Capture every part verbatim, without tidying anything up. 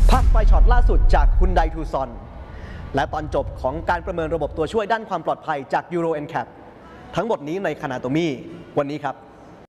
ภาคไฟช็อตล่าสุดจาก Hyundai Tucson และตอนจบของการประเมินระบบตัวช่วยด้านความปลอดภัยจาก Euro เอ็น แคป ทั้งหมดนี้ใน Kanatomy วันนี้ครับ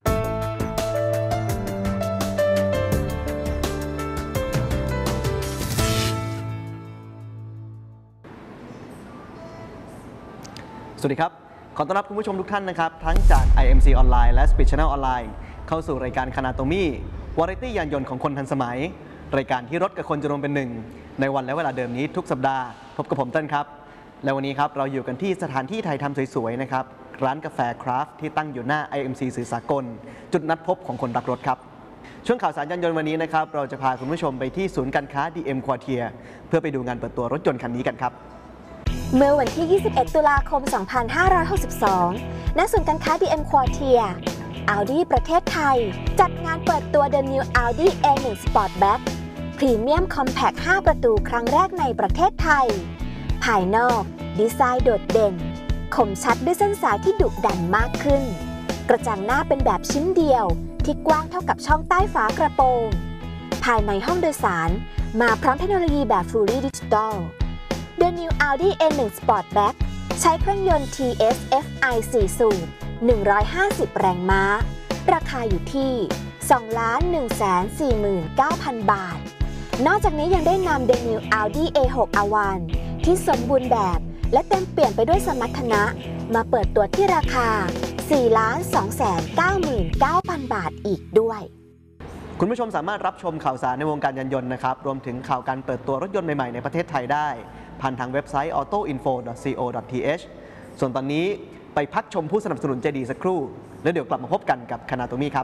สวัสดีครับขอต้อนรับคุณผู้ชมทุกท่านนะครับทั้งจาก ไอ เอ็ม ซี ออนไลน์และ Speed Channel ออนไลน์เข้าสู่รายการ Kanatomy วาไรตี้ยานยนต์ของคนทันสมัยรายการที่รถกับคนจะรวมเป็นหนึ่งในวันและเวลาเดิมนี้ทุกสัปดาห์พบกับผมเต้นครับและวันนี้ครับเราอยู่กันที่สถานที่ไทยทำสวยๆนะครับร้านกาแฟคราฟที่ตั้งอยู่หน้า ไอ เอ็ม ซี สื่อสากลจุดนัดพบของคนรักรถครับช่วงข่าวสารยานยนต์วันนี้นะครับเราจะพาคุณผู้ชมไปที่ศูนย์การค้า ดี เอ็ม Quartier เพื่อไปดูงานเปิดตัวรถยนต์คันนี้กันครับเมื่อวันที่ ยี่สิบเอ็ด ตุลาคม สองพันห้าร้อยหกสิบสอง ณ ศูนย์การค้า ดี เอ็ม Quartier Audi ประเทศไทยจัดงานเปิดตัว The New Audi เอ วัน Sportback พรีเมียมคอมแพค ห้า ประตูครั้งแรกในประเทศไทยภายนอกดีไซน์โดดเด่นคมชัดด้วยเส้นสายที่ดุดันมากขึ้นกระจังหน้าเป็นแบบชิ้นเดียวที่กว้างเท่ากับช่องใต้ฝากระโปรงภายในห้องโดยสารมาพร้อมเทคโนโลยีแบบ Fully Digital The New Audi เอ วัน Sportback ใช้เครื่องยนต์ ที เอส เอฟ ไอ สี่ สูบ หนึ่งร้อยห้าสิบ แรงม้าราคาอยู่ที่ สองล้านหนึ่งแสนสี่หมื่นเก้าพัน บาทนอกจากนี้ยังได้นำ The New Audi เอ หก อาร์ วัน ที่สมบูรณ์แบบและเต็มเปลี่ยนไปด้วยสมรรถนะมาเปิดตัวที่ราคา สี่ล้านสองแสนเก้าหมื่นเก้าพัน บาทอีกด้วยคุณผู้ชมสามารถรับชมข่าวสารในวงการยานยนต์นะครับรวมถึงข่าวการเปิดตัวรถยนต์ใหม่ๆในประเทศไทยได้ผ่านทางเว็บไซต์ ออโต้อินโฟ ดอท ซี โอ ดอท ที เอช ส่วนตอนนี้ไปพักชมผู้สนับสนุนใจดีสักครู่แล้วเดี๋ยวกลับมาพบกันกับ Kanatomy ครับ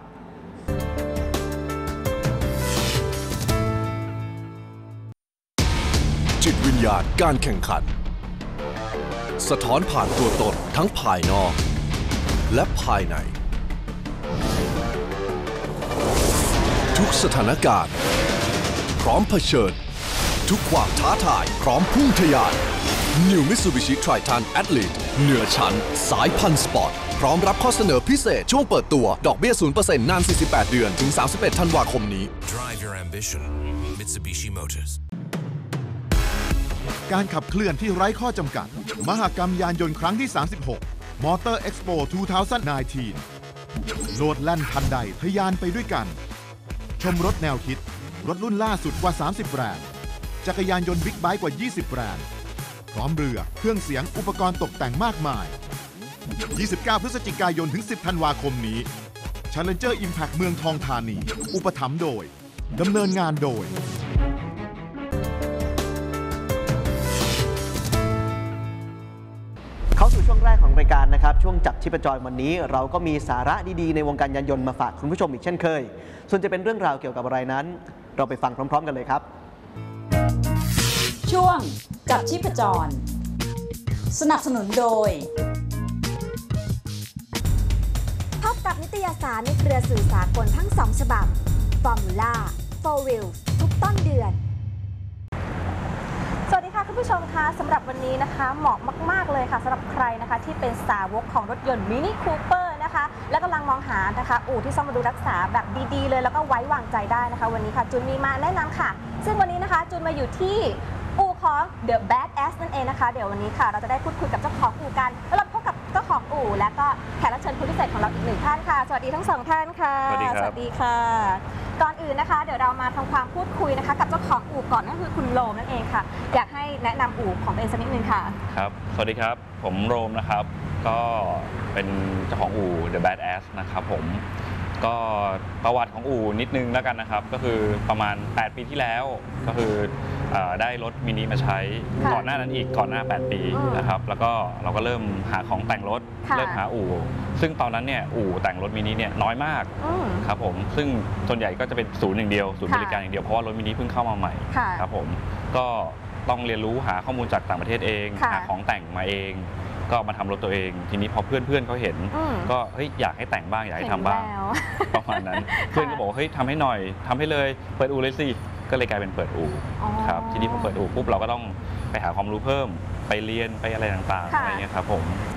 จิตวิญญาณการแข่งขันสะท้อนผ่านตัวตนทั้งภายนอกและภายในทุกสถานการณ์พร้อมเผชิญทุกความท้าทายพร้อมพุ่งทะยาน New Mitsubishi Triton Athlete เหนือชั้นสายพันธุ์สปอร์ตพร้อมรับข้อเสนอพิเศษช่วงเปิดตัวดอกเบี้ย ศูนย์เปอร์เซ็นต์ นาน สี่สิบแปด เดือนถึง สามสิบเอ็ด ธันวาคมนี้ Drive your ambition Mitsubishi Motors การขับเคลื่อนที่ไร้ข้อจำกัดมหกรรมยานยนต์ครั้งที่ สามสิบหก Motor Expo สองพันสิบเก้า โลดแล่นทันใดทะยานไปด้วยกันชมรถแนวคิดรถรุ่นล่าสุดกว่า สามสิบ แบรนด์จักรยานยนต์บิ๊กไบค์กว่า ยี่สิบ แบรนด์พร้อมเรือเครื่องเสียงอุปกรณ์ตกแต่งมากมาย ยี่สิบเก้า พฤศจิกายนถึง สิบ ธันวาคมนี้ Challenger Impact เมืองทองธานีอุปถัมภ์โดยดำเนินงานโดยเข้าสู่ช่วงแรกของรายการนะครับช่วงจับชีพจรวันนี้เราก็มีสาระดีๆในวงการยานยนต์มาฝากคุณผู้ชมอีกเช่นเคยส่วนจะเป็นเรื่องราวเกี่ยวกับอะไรนั้นเราไปฟังพร้อมๆกันเลยครับช่วงจับชีพจรสนับสนุนโดยพบกับนิตยสารในเครือสื่อสากลทั้งสองฉบับ Formula โฟร์ Wheels ทุกต้นเดือนสวัสดีค่ะคุณผู้ชมคะสำหรับวันนี้นะคะเหมาะมากๆเลยค่ะสำหรับใครนะคะที่เป็นสาวกของรถยนต์มินิคูเปอร์นะคะและกำลังมองหานะคะอู่ที่ซ่อมบำรุงรักษาแบบดีๆเลยแล้วก็ไว้วางใจได้นะคะวันนี้ค่ะจูนมีมาแนะนำค่ะซึ่งวันนี้นะคะจูนมาอยู่ที่อู่ของ The Badass นั่นเองนะคะเดี๋ยววันนี้ค่ะเราจะได้พูดคุยกับเจ้าของอู่กันแล้วเราพบกับเจ้าของอู่และก็แขกรับเชิญผู้พิเศษของเราอีกหนึ่งท่านค่ะสวัสดีทั้งสองท่านค่ะสวัสดีครับสวัสดีค่ะก่อนอื่นนะคะเดี๋ยวเรามาทำความพูดคุยนะคะกับเจ้าของอู่ก่อนนั่นคือคุณโรมนั่นเองค่ะอยากให้แนะนำอู่ของตัวเองสักนิดนึงค่ะครับสวัสดีครับผมโรมนะครับก็เป็นเจ้าของอู่ The Badass นะครับผมก็ประวัติของอู่นิดนึงแล้วกันนะครับก็คือประมาณแปดปีที่แล้วก็คือได้รถมินิมาใช้ก่อนหน้านั้นอีกก่อนหน้าแปดปีนะครับแล้วก็เราก็เริ่มหาของแต่งรถเริ่มหาอู่ซึ่งตอนนั้นเนี่ยอู่แต่งรถมินิเนี่ยน้อยมากครับผมซึ่งส่วนใหญ่ก็จะเป็นศูนย์อย่างเดียวศูนย์บริการอย่างเดียวเพราะว่ารถมินิเพิ่งเข้ามาใหม่ครับผมก็ต้องเรียนรู้หาข้อมูลจากต่างประเทศเองหาของแต่งมาเองก็มาทำรถตัวเองทีนี้พอเพื่อนเพื่อนเขาเห็นก็เฮ้ยอยากให้แต่งบ้างอยากให้ทำบ้างประมาณนั้นเพื่อนก็บอกเฮ้ยทำให้หน่อยทำให้เลยเปิดอู่เลยสิก็เลยกลายเป็นเปิดอู่ครับทีนี้พอเปิดอู่ปุ๊บเราก็ต้องไปหาความรู้เพิ่มไปเรียนไปอะไรต่างๆอะไรเงี้ยครับผม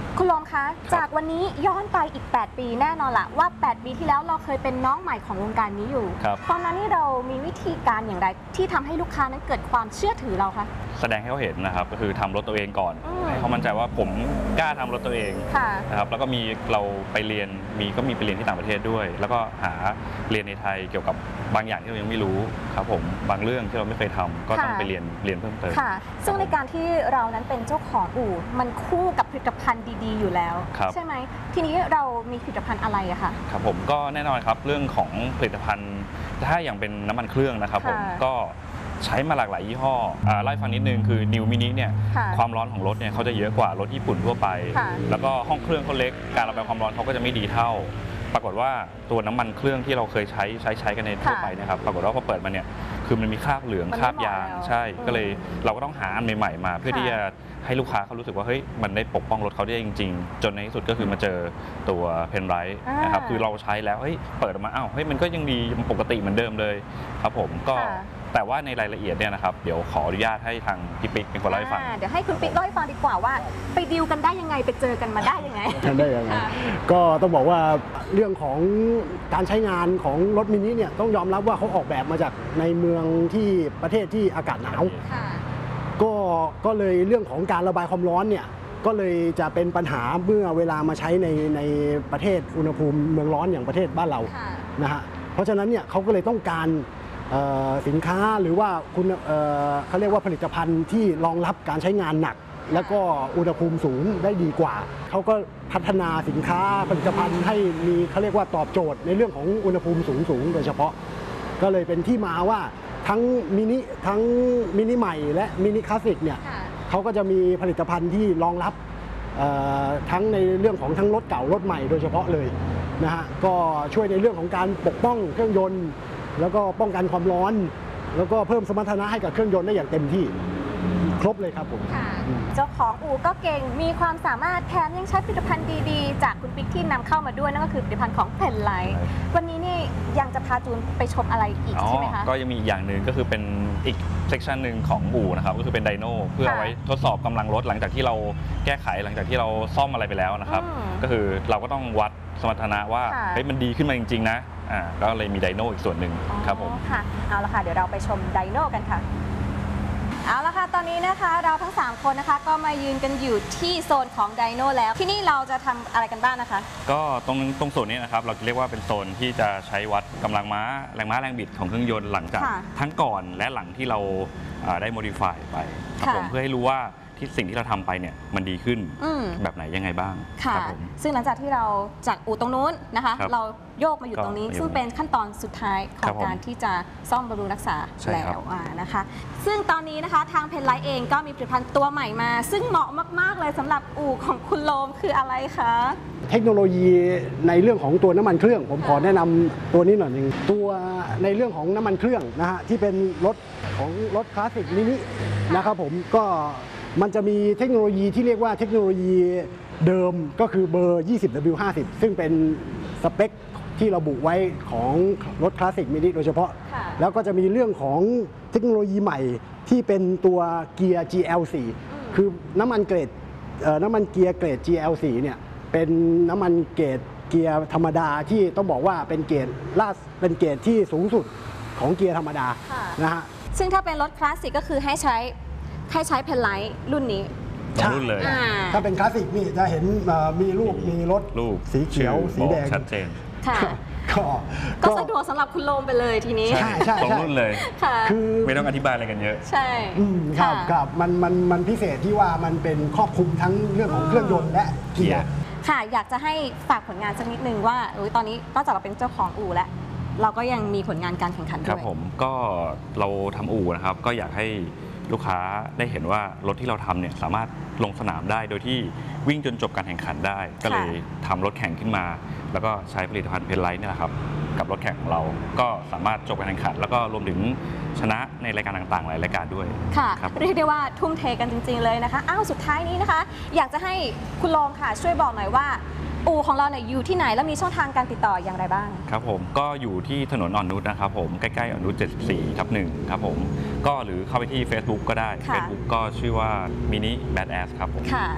คุณโรมคะจากวันนี้ย้อนไปอีกแปดปีแน่นอนละว่าแปดปีที่แล้วเราเคยเป็นน้องใหม่ของวงการนี้อยู่ตอนนั้นนี่เรามีวิธีการอย่างไรที่ทำให้ลูกค้านั้นเกิดความเชื่อถือเราคะแสดงให้เขาเห็นนะครับก็คือทำรถตัวเองก่อนให้เขามั่นใจว่าผมกล้าทำรถตัวเองนะครับแล้วก็มีเราไปเรียนมีก็มีไปเรียนที่ต่างประเทศด้วยแล้วก็หาเรียนในไทยเกี่ยวกับบางอย่างที่เรายังไม่รู้ครับผมบางเรื่องที่เราไม่เคยทำก็ต้องไปเรียนเรียนเพิ่มเติมค่ะซึ่งในการที่เรานั้นเป็นเจ้าของอู่มันคู่กับผลิตภัณฑ์ดีๆอยู่แล้วใช่ไหมทีนี้เรามีผลิตภัณฑ์อะไรอะคะครับผมก็แน่นอนครับเรื่องของผลิตภัณฑ์ถ้าอย่างเป็นน้ำมันเครื่องนะครับผมก็ใช้มาหลากหลายยี่ห้อไล่ฟังนิดนึงคือ New Mini เนี่ยความร้อนของรถเนี่ยเขาจะเยอะกว่ารถญี่ปุ่นทั่วไปแล้วก็ห้องเครื่องเขาเล็กการระบายความร้อนเขาก็จะไม่ดีเท่าปรากฏว่าตัวน้ำมันเครื่องที่เราเคยใช้ใช้ใช้กันในทั่วไปนะครับปรากฏว่าพอเปิดมาเนี่ยคือมันมีคราบเหลืองคราบยางใช่ก็เลยเราก็ต้องหาอันใหม่ๆมาเพื่อที่จะให้ลูกค้าเขารู้สึกว่าเฮ้ยมันได้ปกป้องรถเขาได้จริงๆจนในที่สุดก็คือมาเจอตัวเพนไรท์นะครับคือเราใช้แล้วเฮ้ยเปิดออกมาอ้าวเฮ้ยมันก็ยังดีปกติเหมือนเดิมเลยครับผมก็แต่ว่าในรายละเอียดเนี่ยนะครับเดี๋ยวขออนุญาตให้ทางพี่ปิ๊กเป็นคนเล่าให้ฟังเดี๋ยวให้คุณปิ๊กเล่าให้ฟังดีกว่าว่าไปดีลกันได้ยังไงไปเจอกันมาได้ยังไงได้ยังไงก็ต้องบอกว่าเรื่องของการใช้งานของรถมินิเนี่ยต้องยอมรับว่าเขาออกแบบมาจากในเมืองที่ประเทศที่อากาศหนาวก็ก็เลยเรื่องของการระบายความร้อนเนี่ยก็เลยจะเป็นปัญหาเมื่อเวลามาใช้ในในประเทศอุณหภูมิเมืองร้อนอย่างประเทศบ้านเรานะฮะเพราะฉะนั้นเนี่ยเขาก็เลยต้องการสินค้าหรือว่าคุณเขาเรียกว่าผลิตภัณฑ์ที่รองรับการใช้งานหนักแล้วก็อุณหภูมิสูงได้ดีกว่าเขาก็พัฒนาสินค้าผลิตภัณฑ์ให้มีเขาเรียกว่าตอบโจทย์ในเรื่องของอุณหภูมิสูงสูงโดยเฉพาะก็เลยเป็นที่มาว่าทั้งมินิทั้งมินิใหม่และมินิคลาสสิกเนี่ยเขาก็จะมีผลิตภัณฑ์ที่รองรับทั้งในเรื่องของทั้งรถเก่ารถใหม่โดยเฉพาะเลยนะฮะก็ช่วยในเรื่องของการปกป้องเครื่องยนต์แล้วก็ป้องกันความร้อนแล้วก็เพิ่มสมรรถนะให้กับเครื่องยนต์ได้อย่างเต็มที่ครบเลยครับผมเจ้าของอู่ก็เก่งมีความสามารถแถมยังใช้ผลิตภัณฑ์ดีๆจากคุณปิ๊กที่นำเข้ามาด้วยนั่นก็คือผลิตภัณฑ์ของเพนไลท์วันนี้นี่ยังจะพาจูนไปชมอะไรอีกใช่ไหมคะก็ยังมีอีกอย่างหนึ่งก็คือเป็นอีกเซกชันหนึ่งของอู่นะครับก็คือเป็นไดโน่เพื่อเอาไว้ทดสอบกำลังรถหลังจากที่เราแก้ไขหลังจากที่เราซ่อมอะไรไปแล้วนะครับก็คือเราก็ต้องวัดสมรรถนะว่าเฮ้ยมันดีขึ้นมาจริงๆนะอ่าก็เลยมีไดโน่อีกส่วนหนึ่งครับผมค่ะเอาละค่ะเดี๋ยวเราไปชมไดโน่กันค่ะเอาละค่ะตอนนี้นะคะเราทั้งสามคนนะคะก็มายืนกันอยู่ที่โซนของไดโน่แล้วที่นี่เราจะทำอะไรกันบ้างนะคะก็ตรงตรงโซนนี้นะครับเราเรียกว่าเป็นโซนที่จะใช้วัดกำลังม้าแรงม้าแรงบิดของเครื่องยนต์หลังจากทั้งก่อนและหลังที่เราได้โมดิฟายไปครับผมเพื่อให้รู้ว่าที่สิ่งที่เราทำไปเนี่ยมันดีขึ้นแบบไหนยังไงบ้างค่ะซึ่งหลังจากที่เราจากอู่ตรงนู้นนะคะเราโยกมาอยู่ตรงนี้ซึ่งเป็นขั้นตอนสุดท้ายของการที่จะซ่อมบำรุงรักษาแล้วนะคะซึ่งตอนนี้นะคะทางเพนไลท์เองก็มีผลิตภัณฑ์ตัวใหม่มาซึ่งเหมาะมากๆเลยสำหรับอู่ของคุณโรมคืออะไรคะเทคโนโลยีในเรื่องของตัวน้ำมันเครื่องผมขอแนะนำตัวนี้หน่อยหนึ่งตัวในเรื่องของน้ำมันเครื่องนะฮะที่เป็นรถของรถคลาสสิกมินินะครับผมก็มันจะมีเทคโนโลยีที่เรียกว่าเทคโนโลยีเดิมก็คือเบอร์ ยี่สิบ ดับเบิลยู ห้าสิบ ซึ่งเป็นสเปคที่ระบุไว้ของรถคลาสสิกมินิโดยเฉพาะแล้วก็จะมีเรื่องของเทคโนโลยีใหม่ที่เป็นตัวเกียร์ จี แอล โฟร์ คือน้ำมันเกรดน้ำมันเกียร์เกรด จี แอล โฟร์ เนี่ยเป็นน้ำมันเกรดเกียร์ธรรมดาที่ต้องบอกว่าเป็นเกรดล่าเป็นเกรดที่สูงสุดของเกียร์ธรรมดานะฮะซึ่งถ้าเป็นรถคลาสสิกก็คือให้ใช้ให้ใช้เพนไลท์รุ่นนี้รุ่นเลยถ้าเป็นคลาสสิกนี่จะเห็นมีรูปมีรถสีเขียวสีแดงชัดเจนก็สะดวกสำหรับคุณโรมไปเลยทีนี้ใช่ใช่ตรงรุ่นเลยคือไม่ต้องอธิบายอะไรกันเยอะใช่ครับครับมันมันมันพิเศษที่ว่ามันเป็นครอบคลุมทั้งเรื่องของเครื่องยนต์และเกียร์ค่ะอยากจะให้ฝากผลงานสักนิดนึงว่าตอนนี้นอกจากเราเป็นเจ้าของอู่แล้วเราก็ยังมีผลงานการแข่งขันด้วยครับผมก็เราทำอู่นะครับก็อยากให้ลูกค้าได้เห็นว่ารถที่เราทำเนี่ยสามารถลงสนามได้โดยที่วิ่งจนจบการแข่งขันได้ก็เลยทำรถแข่งขึ้นมาแล้วก็ใช้ผลิตภัณฑ์เพนไลท์นี่แหละครับกับรถแข่งของเราก็สามารถจบการแข่งขันแล้วก็รวมถึงชนะในรายการต่างๆหลายรายการด้วยค่ะเรียกได้ว่าทุ่มเทกันจริงๆเลยนะคะอ้าวสุดท้ายนี้นะคะอยากจะให้คุณโรมค่ะช่วยบอกหน่อยว่าอู่ของเราเนี่ยอยู่ที่ไหนแล้วมีช่องทางการติดต่ออย่างไรบ้างครับผมก็อยู่ที่ถนนอ่อนนุชนะครับผมใกล้ๆอ่อนนุชเจ็ดสิบสี่ทับหนึ่งครับผมก็หรือเข้าไปที่ Facebook ก็ได้ Facebook ก็ชื่อว่า Mini Badass ครับผมค่ะ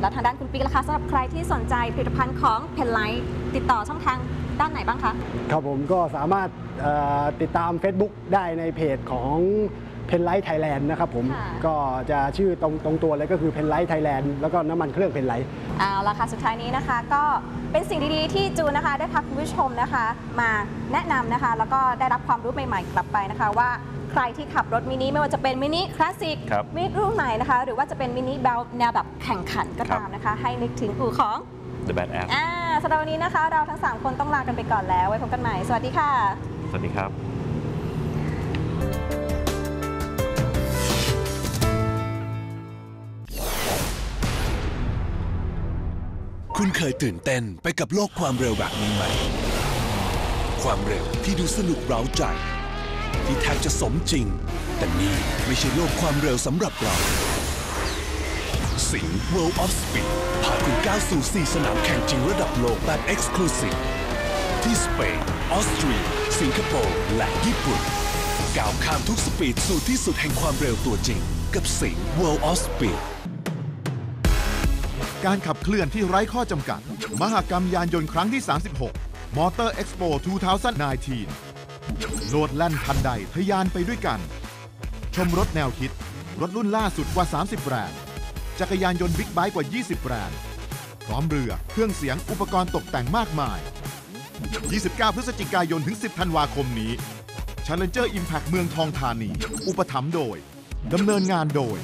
แล้วทางด้านคุณปิ๊กล่ะคะสำหรับใครที่สนใจผลิตภัณฑ์ของเพนไลท์ติดต่อช่องทางด้านไหนบ้างคะครับผมก็สามารถเอ่อติดตาม Facebook ได้ในเพจของเพนไลท์ไทยแลนด์นะครับผมก็จะชื่อตรงตรงตัวเลยก็คือเพนไลท์ไทยแลนด์แล้วก็น้ำมันเครื่องเพนไลท์เอาละค่ะสุดท้ายนี้นะคะก็เป็นสิ่งดีๆที่จูนนะคะได้พาคุณผู้ชมนะคะมาแนะนำนะคะแล้วก็ได้รับความรู้ใหม่ๆกลับไปนะคะว่าใครที่ขับรถมินิไม่ว่าจะเป็นมินิคลาสสิกมินิรุ่นไหนนะคะหรือว่าจะเป็นมินิแนวแบบแข่งขันก็ตามนะคะให้นึกถึงอู่ของ The Bad Ass อ่าสำหรับวันนี้นะคะเราทั้งสามคนต้องลากันไปก่อนแล้วไว้พบกันใหม่สวัสดีค่ะสวัสดีครับคุณเคยตื่นเต้นไปกับโลกความเร็วแบบนี้ไหมความเร็วที่ดูสนุกเร้าใจที่แทบจะสมจริงแต่นี่ไม่ใช่โลกความเร็วสำหรับเราสิงห์ World of Speed พาคุณก้าวสู่สี่สนามแข่งจริงระดับโลกแบบ Exclusive ที่สเปนออสเตรียสิงคโปร์และญี่ปุ่นก้าวข้ามทุกสปีดสู่ที่สุดแห่งความเร็วตัวจริงกับสิงห์ World of Speed การขับเคลื่อนที่ไร้ข้อจำกัดมหกรรมยานยนต์ครั้งที่ สามสิบหก Motor Expo สองพันสิบเก้า โลดแล่นทันใดทะยานไปด้วยกัน ชมรถแนวคิดรถรุ่นล่าสุดกว่า สามสิบ แบรนด์จักรยานยนต์บิ๊กไบค์กว่า ยี่สิบ แบรนด์พร้อมเรือเครื่องเสียงอุปกรณ์ตกแต่งมากมาย ยี่สิบเก้า พฤศจิกายนถึง สิบ ธันวาคมนี้ Challenger Impact เมืองทองธานีอุปถัมภ์โดยดำเนินงานโดย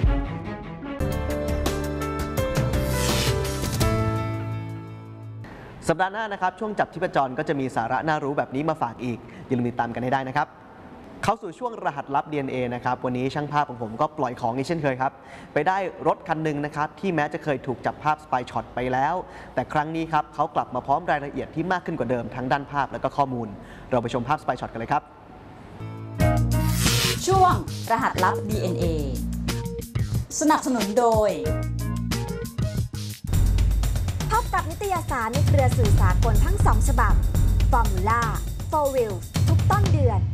สัปดาห์หน้านะครับช่วงจับทิพจรก็จะมีสาระน่ารู้แบบนี้มาฝากอีกอย่าลืมติดตามกันให้ได้นะครับเข้าสู่ช่วงรหัสลับ ดี เอ็น เอ นะครับวันนี้ช่างภาพของผมก็ปล่อยของอีกเช่นเคยครับไปได้รถคันหนึ่งนะครับที่แม้จะเคยถูกจับภาพสไปายช็อตไปแล้วแต่ครั้งนี้ครับเขากลับมาพร้อมรายละเอียดที่มากขึ้นกว่าเดิมทั้งด้านภาพและก็ข้อมูลเราไปชมภาพสไปายช็อตกันเลยครับช่วงรหัสลับ ดี เอ็น เอ สนับสนุนโดยพบกับนิตยสารในเครือสื่อสากลทั้งสองฉบับ Formula โฟร์ Wheels ทุกต้นเดือน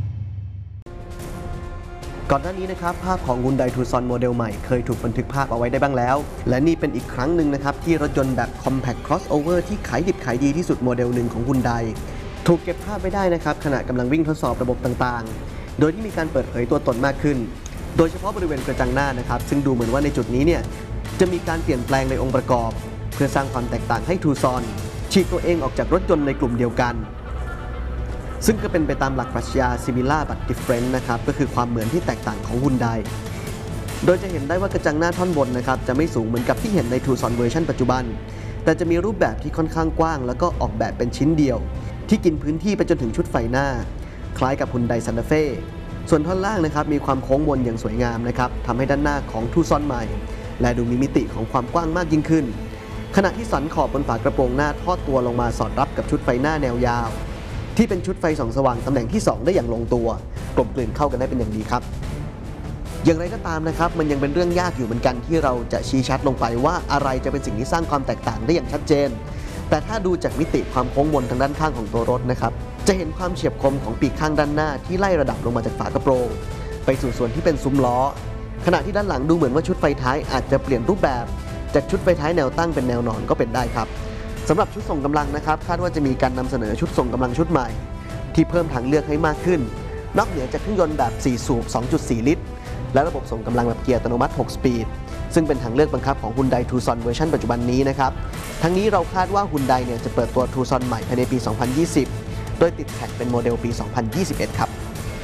ก่อนหน้านี้นะครับภาพของ Hyundai Tucson โมเดลใหม่เคยถูกบันทึกภาพเอาไว้ได้บ้างแล้วและนี่เป็นอีกครั้งหนึ่งนะครับที่รถยนต์แบบ Compact Crossover ที่ขายดิบขายดีที่สุดโมเดลหนึ่งของ Hyundai ถูกเก็บภาพไว้ได้นะครับขณะกำลังวิ่งทดสอบระบบต่างๆโดยที่มีการเปิดเผยตัวตนมากขึ้นโดยเฉพาะบริเวณกระจังหน้านะครับซึ่งดูเหมือนว่าในจุดนี้เนี่ยจะมีการเปลี่ยนแปลงในองค์ประกอบเพื่อสร้างความแตกต่างให้ Tucson ฉีกตัวเองออกจากรถยนต์ในกลุ่มเดียวกันซึ่งก็เป็นไปตามหลักปรัชญา Similar but Different นะครับก็คือความเหมือนที่แตกต่างของ Hyundai โดยจะเห็นได้ว่ากระจังหน้าท่อนบนนะครับจะไม่สูงเหมือนกับที่เห็นใน Tucson เวอร์ชันปัจจุบันแต่จะมีรูปแบบที่ค่อนข้างกว้างแล้วก็ออกแบบเป็นชิ้นเดียวที่กินพื้นที่ไปจนถึงชุดไฟหน้าคล้ายกับ Hyundai Santa Fe ส่วนท่อนล่างนะครับมีความโค้งมนอย่างสวยงามนะครับทำให้ด้านหน้าของ Tucson ใหม่และดูมีมิติของความกว้างมากยิ่งขึ้นขณะที่สันขอบบนฝากระโปรงหน้าทอดตัวลงมาสอดรับกับชุดไฟหน้าแนวยาวที่เป็นชุดไฟส่องสว่างตำแหน่งที่สองได้อย่างลงตัวกลมกลืนเข้ากันได้เป็นอย่างดีครับอย่างไรก็ตามนะครับมันยังเป็นเรื่องยากอยู่เหมือนกันที่เราจะชี้ชัดลงไปว่าอะไรจะเป็นสิ่งที่สร้างความแตกต่างได้อย่างชัดเจนแต่ถ้าดูจากมิติความโค้งมนทางด้านข้างของตัวรถนะครับจะเห็นความเฉียบคมของปีกข้างด้านหน้าที่ไล่ระดับลงมาจากฝากระโปรงไปสู่ส่วนที่เป็นซุ้มล้อขณะที่ด้านหลังดูเหมือนว่าชุดไฟท้ายอาจจะเปลี่ยนรูปแบบจากชุดไฟท้ายแนวตั้งเป็นแนวนอนก็เป็นได้ครับสำหรับชุดส่งกำลังนะครับคาดว่าจะมีการนำเสนอชุดส่งกำลังชุดใหม่ที่เพิ่มทางเลือกให้มากขึ้นนอกเหนือจากเครื่องยนต์แบบสี่สูบ สองจุดสี่ ลิตรและระบบส่งกำลังแบบเกียร์อัตโนมัติหกสปีดซึ่งเป็นทางเลือกบังคับของ Hyundai Tucson เวอร์ชันปัจจุบันนี้นะครับทั้งนี้เราคาดว่า Hyundai เนี่ยจะเปิดตัว Tucson ใหม่ภายในปี สองพันยี่สิบ โดยติดแท็กเป็นโมเดลปี สองพันยี่สิบเอ็ด ครับ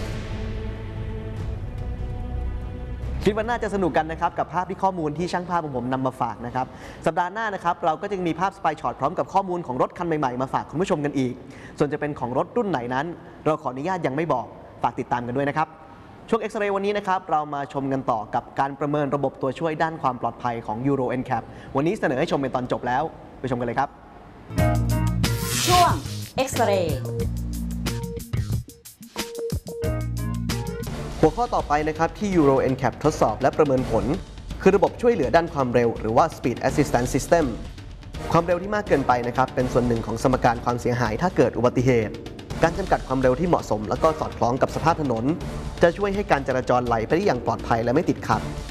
คิดว่าน่าจะสนุกกันนะครับกับภาพที่ข้อมูลที่ช่างภาพของผมนำมาฝากนะครับสัปดาห์หน้านะครับเราก็จะมีภาพสไปช็อตพร้อมกับข้อมูลของรถคันใหม่ๆมาฝากคุณผู้ชมกันอีกส่วนจะเป็นของรถรุ่นไหนนั้นเราขออนุญาตยังไม่บอกฝากติดตามกันด้วยนะครับช่วงเอ็กซเรย์วันนี้นะครับเรามาชมกันต่อกับการประเมินระบบตัวช่วยด้านความปลอดภัยของ Euro เอ็น แคป วันนี้เสนอให้ชมเป็นตอนจบแล้วไปชมกันเลยครับช่วงเอ็กซเรย์หัวข้อต่อไปนะครับที่ Euro เอ็น แคป ทดสอบและประเมินผลคือระบบช่วยเหลือด้านความเร็วหรือว่า Speed Assistance System ความเร็วที่มากเกินไปนะครับเป็นส่วนหนึ่งของสมการความเสียหายถ้าเกิดอุบัติเหตุการจำกัดความเร็วที่เหมาะสมและก็สอดคล้องกับสภาพถนนจะช่วยให้การจราจรไหลไปได้อย่างปลอดภัยและไม่ติดขัด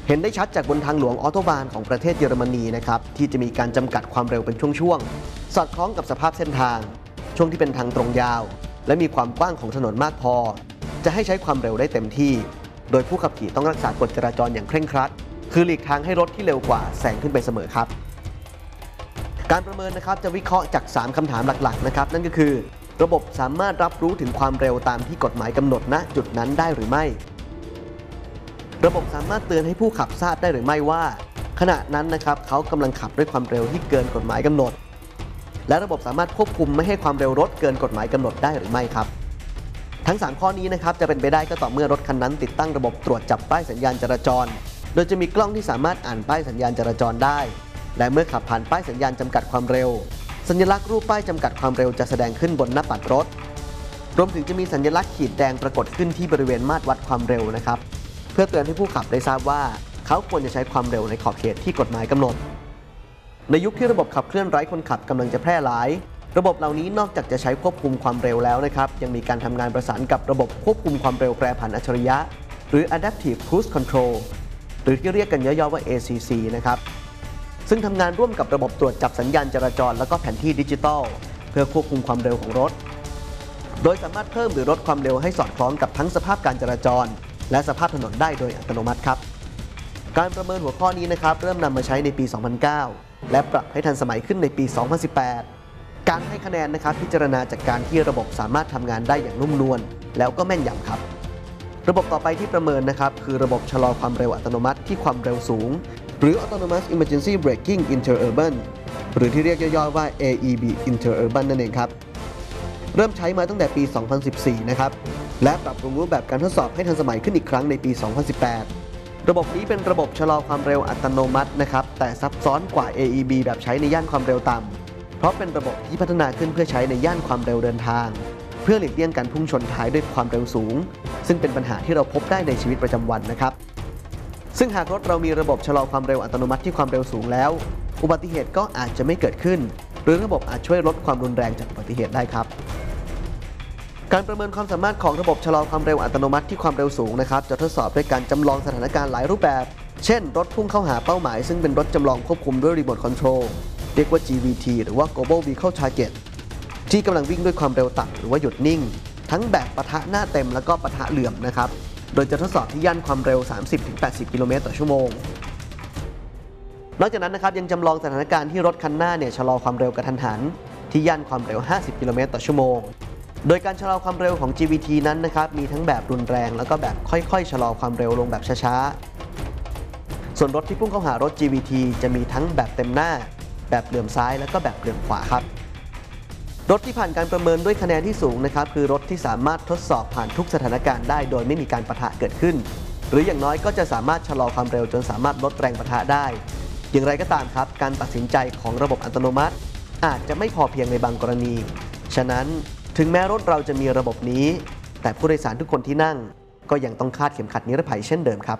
เห็นได้ชัดจากบนทางหลวงออโตบานของประเทศเยอรมนีนะครับที่จะมีการจำกัดความเร็วเป็นช่วงๆสอดคล้องกับสภาพเส้นทางช่วงที่เป็นทางตรงยาวและมีความกว้างของถนนมากพอจะให้ใช้ความเร็วได้เต็มที่โดยผู้ขับขี่ต้องรักษากฎจราจรอย่างเคร่งครัดคือหลีกทางให้รถที่เร็วกว่าแซงขึ้นไปเสมอครับการประเมินนะครับจะวิเคราะห์จากสามคำถามหลักๆนะครับนั่นก็คือระบบสามารถรับรู้ถึงความเร็วตามที่กฎหมายกำหนดณจุดนั้นได้หรือไม่ระบบสามารถเตือนให้ผู้ขับทราบได้หรือไม่ว่าขณะนั้นนะครับเขากำลังขับด้วยความเร็วที่เกินกฎหมายกำหนดและระบบสามารถควบคุมไม่ให้ความเร็วรถเกินกฎหมายกำหนดได้หรือไม่ครับทั้งสามข้อนี้นะครับจะเป็นไปได้ก็ต่อเมื่อรถคันนั้นติดตั้งระบบตรวจจับป้ายสัญญาณจราจรโดยจะมีกล้องที่สามารถอ่านป้ายสัญญาณจราจรได้และเมื่อขับผ่านป้ายสัญญาณจำกัดความเร็วสัญลักษณ์รูปป้ายจำกัดความเร็วจะแสดงขึ้นบนหน้าปัดรถรวมถึงจะมีสัญลักษณ์ขีดแดงปรากฏขึ้นที่บริเวณมาตรวัดความเร็วนะครับเพื่อเตือนให้ผู้ขับได้ทราบว่าเขาควรจะใช้ความเร็วในขอบเขตที่กฎหมายกำหนดในยุคที่ระบบขับเคลื่อนไร้คนขับกำลังจะแพร่หลายระบบเหล่านี้นอกจากจะใช้ควบคุมความเร็วแล้วนะครับยังมีการทำงานประสานกับระบบควบคุมความเร็วแปรผันอัจฉริยะหรือ Adaptive Cruise Control หรือที่เรียกกันย่อๆว่า เอ ซี ซี นะครับซึ่งทำงานร่วมกับระบบตรวจจับสัญญาณจราจรและก็แผนที่ดิจิทัลเพื่อควบคุมความเร็วของรถโดยสามารถเพิ่มหรือลดความเร็วให้สอดคล้องกับทั้งสภาพการจราจรและสภาพถนนได้โดยอัตโนมัติครับการประเมินหัวข้อนี้นะครับเริ่มนำมาใช้ในปี สองพันเก้า และปรับให้ทันสมัยขึ้นในปี สองพันสิบแปด การให้คะแนนนะครับพิจารณาจากการที่ระบบสามารถทำงานได้อย่างนุ่มนวลแล้วก็แม่นยำครับระบบต่อไปที่ประเมินนะครับคือระบบชะลอความเร็วอัตโนมัติที่ความเร็วสูงหรือ Autonomous Emergency Braking Interurban หรือที่เรียกย่อๆว่า เอ อี บี Interurban นั่นเองครับเริ่มใช้มาตั้งแต่ปี สองพันสิบสี่ นะครับและปรับปรุงรูปแบบการทดสอบให้ทันสมัยขึ้นอีกครั้งในปี สองพันสิบแปด ระบบนี้เป็นระบบชะลอความเร็วอัตโนมัตินะครับแต่ซับซ้อนกว่า เอ อี บี แบบใช้ในย่านความเร็วต่ำเพราะเป็นระบบที่พัฒนาขึ้นเพื่อใช้ในย่านความเร็วเดินทางเพื่อหลีกเลี่ยงการพุ่งชนท้ายด้วยความเร็วสูงซึ่งเป็นปัญหาที่เราพบได้ในชีวิตประจำวันนะครับซึ่งหากรถเรามีระบบชะลอความเร็วอัตโนมัติที่ความเร็วสูงแล้วอุบัติเหตุก็อาจจะไม่เกิดขึ้นหรือระบบอาจช่วยลดความรุนแรงจากอุบัติเหตุได้ครับการประเมินความสามารถของระบบชะลอความเร็วอัตโนมัติที่ความเร็วสูงนะครับจะทดสอบด้วยการจำลองสถานการณ์หลายรูปแบบเช่นรถพุ่งเข้าหาเป้าหมายซึ่งเป็นรถจำลองควบคุมด้วยรีโมทคอนโทรลเรียกว่า จี วี ที หรือว่า Global Vehicle Target ที่กำลังวิ่งด้วยความเร็วต่ำหรือว่าหยุดนิ่งทั้งแบบปะทะหน้าเต็มแล้วก็ปะทะเหลื่อมนะครับโดยจะทดสอบที่ย่านความเร็ว สามสิบถึงแปดสิบ กิโลเมตรต่อชั่วโมงนอกจากนั้นนะครับยังจำลองสถานการณ์ที่รถคันหน้าเนี่ยชะลอความเร็วกระทันหันที่ย่านความเร็ว ห้าสิบ กิโลเมตรต่อชั่วโมงโดยการชะลอความเร็วของ จี วี ที นั้นนะครับมีทั้งแบบรุนแรงแล้วก็แบบค่อยๆชะลอความเร็วลงแบบช้าๆส่วนรถที่พุ่งเข้าหารถ จี วี ที จะมีทั้งแบบเต็มหน้าแบบเหลื่อมซ้ายแล้วก็แบบเหลื่อมขวาครับรถที่ผ่านการประเมินด้วยคะแนนที่สูงนะครับคือรถที่สามารถทดสอบผ่านทุกสถานการณ์ได้โดยไม่มีการปะทะเกิดขึ้นหรืออย่างน้อยก็จะสามารถชะลอความเร็วจนสามารถลดแรงปะทะได้อย่างไรก็ตามครับการตัดสินใจของระบบอัตโนมัติอาจจะไม่พอเพียงในบางกรณีฉะนั้นถึงแม้รถเราจะมีระบบนี้แต่ผู้โดยสารทุกคนที่นั่งก็ยังต้องคาดเข็มขัดนิรภัยเช่นเดิมครับ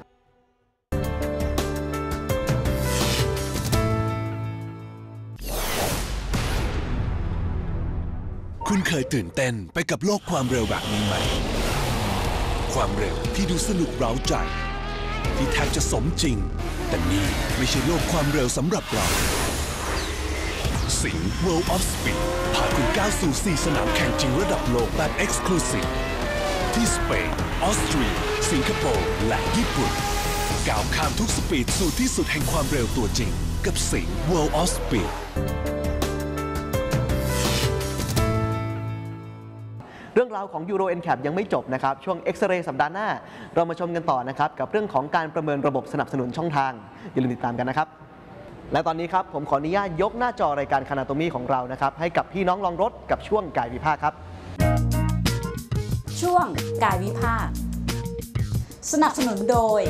คุณเคยตื่นเต้นไปกับโลกความเร็วแบบนี้ไหมความเร็วที่ดูสนุกเร้าใจที่แทบจะสมจริงแต่นี่ไม่ใช่โลกความเร็วสำหรับเราสิงห์ World of Speed พาคุณก้าวสู่สี่สนามแข่งจริงระดับโลกแบบ Exclusive ที่สเปนออสเตรียสิงคโปร์และญี่ปุ่นก้าวข้ามทุกสปีดสู่ที่สุดแห่งความเร็วตัวจริงกับสิงห์ World of Speed เรื่องราวของ Euro เอ็น แคป ยังไม่จบนะครับช่วง X-Ray สัปดาห์หน้าเรามาชมกันต่อนะครับกับเรื่องของการประเมินระบบสนับสนุนช่องทางอย่าลืมติดตามกันนะครับและตอนนี้ครับผมขออนุญาตยกหน้าจอรายการคานาโตมีของเรานะครับให้กับพี่น้องลองรถกับช่วงกายวิภาคครับช่วงกายวิภาคสนับสนุนโดย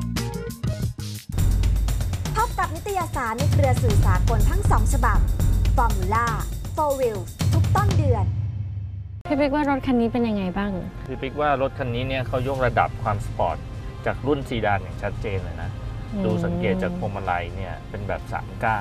พบกับนิตยสารในเครือสื่อสากลทั้งสองฉบับ Formula โฟร์ Wheels ทุกต้นเดือนพี่ปิ๊กว่ารถคันนี้เป็นยังไงบ้างพี่ปิ๊กว่ารถคันนี้เนี่ยเขายกระดับความสปอร์ตจากรุ่นซีดานอย่างชัดเจนเลยนะดูสังเกตจากพวงมาลัยเนี่ยเป็นแบบสามก้าน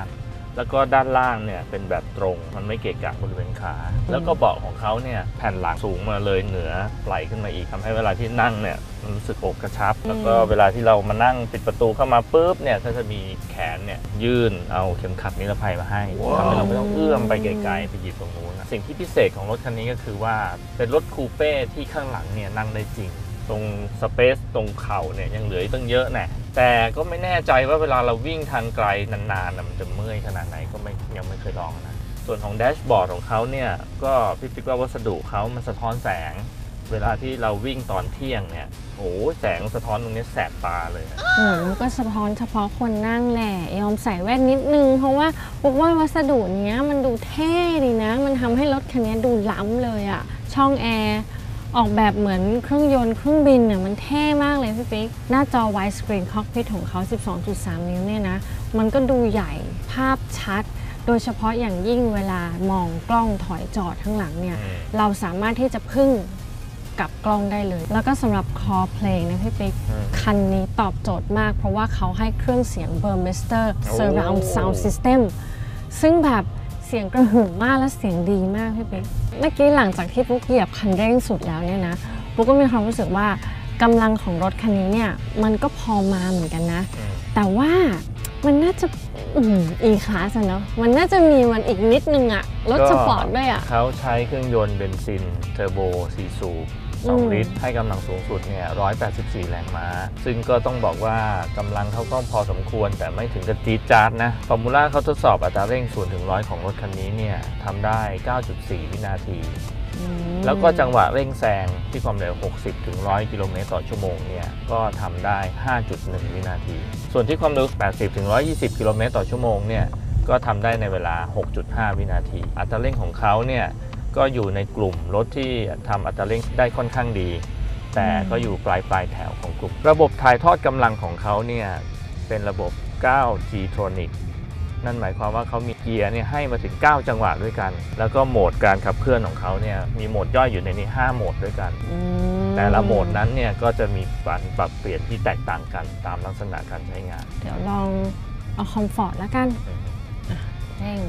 แล้วก็ด้านล่างเนี่ยเป็นแบบตรงมันไม่เกะกะบริเวณขา แล้วก็เบาะของเขาเนี่ยแผ่นหลังสูงมาเลยเหนือไหลขึ้นมาอีกทำให้เวลาที่นั่งเนี่ยมันรู้สึกอกกระชับ แล้วก็เวลาที่เรามานั่งปิดประตูเข้ามาปุ๊บเนี่ยก็จะมีแขนเนี่ยยื่นเอาเข็มขัดนิรภัยมาให้ทำให้เราไม่ต้องเอื้อมไปไกลๆไปหยิบตรงนู้นสิ่งที่พิเศษของรถคันนี้ก็คือว่าเป็นรถคูเป้ที่ข้างหลังเนี่ยนั่งได้จริงตรงสเปซตรงเข่าเนี่ยยังเหลือตั้งเยอะแน่แต่ก็ไม่แน่ใจว่าเวลาเราวิ่งทางไกลนานๆมันจะเมื่อยขนาดไหนก็ไม่ยังไม่เคยลองนะส่วนของแดชบอร์ดของเขาเนี่ยก็พี่ปิ๊กว่าวัสดุเขามันสะท้อนแสงเวลาที่เราวิ่งตอนเที่ยงเนี่ยโอ้แสงสะท้อนตรงนี้แสบตาเลยโอ้มันก็สะท้อนเฉพาะคนนั่งแหละยอมใส่แว่นนิดนึงเพราะว่าบอกว่าวัสดุเนี้ยมันดูเท่ดีนะมันทำให้รถคันนี้ดูล้ำเลยอะช่องแอร์ออกแบบเหมือนเครื่องยนต์เครื่องบินเนี่ยมันเท่มากเลยพี่ปิ๊กหน้าจอ Wide Screen Cockpit ของเขา สิบสองจุดสาม นิ้วเนี่ยนะมันก็ดูใหญ่ภาพชัดโดยเฉพาะอย่างยิ่งเวลามองกล้องถอยจอดข้างหลังเนี่ยเราสามารถที่จะพึ่งกับกล้องได้เลยแล้วก็สำหรับคอเพลงนะพี่ปิ๊กคันนี้ตอบโจทย์มากเพราะว่าเขาให้เครื่องเสียง Burmester Surround Sound System ซึ่งแบบเสียงกระหึ่มมากและเสียงดีมากพี่ปิ๊กเมื่อกี้หลังจากที่ปุ๊กเหยียบคันเร่งสุดแล้วเนี่ยนะปุ๊กก็มีความรู้สึกว่ากำลังของรถคันนี้เนี่ยมันก็พอมาเหมือนกันนะแต่ว่ามันน่าจะอีคลาสเนาะมันน่าจะมีมันอีกนิดนึงอะรถสปอร์ตด้วยอะเขาใช้เครื่องยนต์เบนซินเทอร์โบสี่สูบสองลิตรให้กำลังสูงสุดเนี่ยหนึ่งร้อยแปดสิบสี่แรงม้าซึ่งก็ต้องบอกว่ากำลังเขาก็พอสมควรแต่ไม่ถึงกับจี๊ดจ๊าดนะฟอร์มูล่าเขาทดสอบอัตราเร่งศูนย์ถึงร้อยของรถคันนี้เนี่ยทำได้ เก้าจุดสี่ วินาทีแล้วก็จังหวะเร่งแซงที่ความเร็ว หกสิบถึงหนึ่งร้อย กิโลเมตรต่อชั่วโมงเนี่ยก็ทำได้ ห้าจุดหนึ่ง วินาทีส่วนที่ความเร็ว แปดสิบถึงหนึ่งร้อยยี่สิบ กิโลเมตรต่อชั่วโมงเนี่ยก็ทำได้ในเวลา หกจุดห้า วินาทีอัตราเร่งของเขาเนี่ยก็อยู่ในกลุ่มรถที่ทำอัตราเร่งได้ค่อนข้างดีแต่ก็อยู่ปลายปลายแถวของกลุ่มระบบถ่ายทอดกำลังของเขาเนี่ยเป็นระบบ ไนน์ จี Tronic นั่นหมายความว่าเขามีเกียร์เนี่ยให้มาถึงเก้าจังหวะด้วยกันแล้วก็โหมดการขับเคลื่อนของเขาเนี่ยมีโหมดย่อยอยู่ในนี้ห้าโหมดด้วยกันแต่ละโหมดนั้นเนี่ยก็จะมีการปรับเปลี่ยนที่แตกต่างกันตามลักษณะการใช้งานเดี๋ยวลองเอาคอมฟอร์ตแล้วกันเร่ง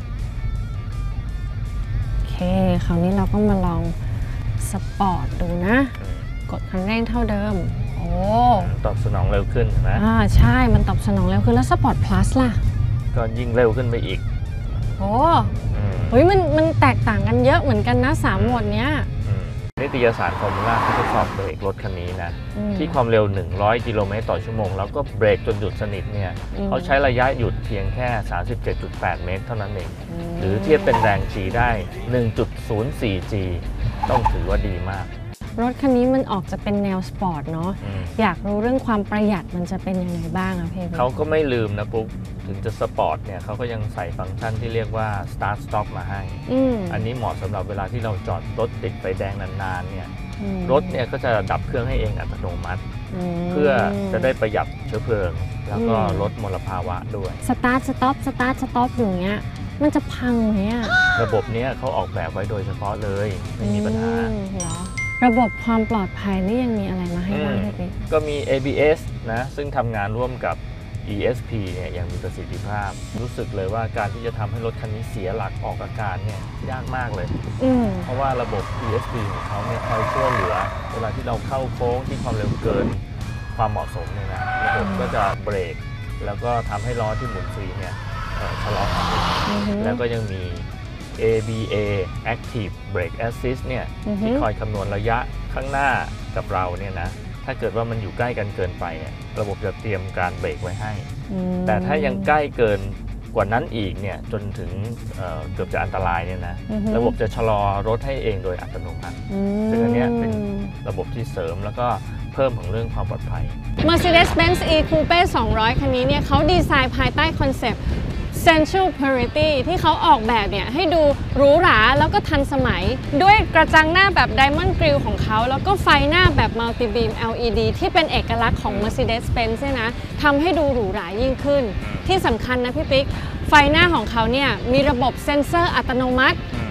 โอเคคราวนี้เราก็มาลองสปอร์ตดูนะกดคันเร่งเท่าเดิมโอ้ตอบสนองเร็วขึ้นใช่ไหมอ่าใช่มันตอบสนองเร็วขึ้นแล้วสปอร์ตพลัสล่ะก็ยิ่งเร็วขึ้นไปอีกโอ้เฮ้ยมันมันแตกต่างกันเยอะเหมือนกันนะสามโหมดเนี้ยนิตยสารฟอร์มูล่าเขาทดสอบเบรกรถคันนี้นะที่ความเร็วหนึ่งร้อยกิโลเมตรต่อชั่วโมงแล้วก็เบรกจนหยุดสนิทเนี่ยเขาใช้ระยะหยุดเพียงแค่ สามสิบเจ็ดจุดแปด เมตรเท่านั้นเองหรือเทียบเป็นแรง G ได้ หนึ่งจุดศูนย์สี่ จี ต้องถือว่าดีมากรถคันนี้มันออกจะเป็นแนวสปอร์ตเนาะอยากรู้เรื่องความประหยัดมันจะเป็นยังไงบ้างอะเพ่เขาก็ไม่ลืมนะปุ๊บถึงจะสปอร์ตเนี่ยเขาก็ยังใส่ฟังก์ชันที่เรียกว่า start stop มาให้ อ, อันนี้เหมาะสำหรับเวลาที่เราจอดรถติดไฟแดงนานๆเนี่ยรถเนี่ยก็จะดับเครื่องให้เองอัตโนมัติเพื่อจะได้ประหยัดเชื้อเพลิงแล้วก็ลดมลภาวะด้วย start stop start stop อย่างเงี้ยมันจะพังไหมอะระบบนี้เขาออกแบบไว้โดยเฉพาะเลยไม่มีปัญหาเหรอระบบความปลอดภัยนี่ยังมีอะไรมาให้บ้างพี่ปิ๊กก็มี เอ บี เอส นะซึ่งทำงานร่วมกับ อี เอส พี เนี่ยอย่างมีประสิทธิภาพรู้สึกเลยว่าการที่จะทำให้รถคันนี้เสียหลักออกอาการเนี่ยยากมากเลยเพราะว่าระบบ อี เอส พี ของเขาเนี่ยคอยช่วยเหลือเวลาที่เราเข้าโค้งที่ความเร็วเกินความเหมาะสมเนี่ยนะระบบก็จะเบรกแล้วก็ทำให้ล้อที่หมุนฟรีเนี่ยชะลอความเร็วแล้วก็ยังมี เอ บี เอ Active Brake Assist เนี่ยที่คอยคำนวณระยะข้างหน้ากับเราเนี่ยนะถ้าเกิดว่ามันอยู่ใกล้กันเกินไปเนี่ยระบบจะเตรียมการเบรกไว้ให้แต่ถ้ายังใกล้เกินกว่านั้นอีกเนี่ยจนถึง เ, เกือบจะอันตรายเนี่ยนะระบบจะชะลอรถให้เองโดยอัตโนมัติซึ่งอันนี้เป็นระบบที่เสริมแล้วก็เพิ่มของเรื่องความปลอดภัย Mercedes-Benz E-Coupe สองร้อยคันนี้เนี่ยเขาดีไซน์ภายใต้คอนเซปต์Sensual Purity ที่เขาออกแบบเนี่ยให้ดูหรูหราแล้วก็ทันสมัยด้วยกระจังหน้าแบบ Diamond Grille ของเขาแล้วก็ไฟหน้าแบบ Multi Beam แอล อี ดี ที่เป็นเอกลักษณ์ของ Mercedes-Benz เนี่ยนะทำให้ดูหรูหรายิ่งขึ้นที่สำคัญนะพี่ปิ๊กไฟหน้าของเขาเนี่ยมีระบบเซ็นเซอร์อัตโนมัติ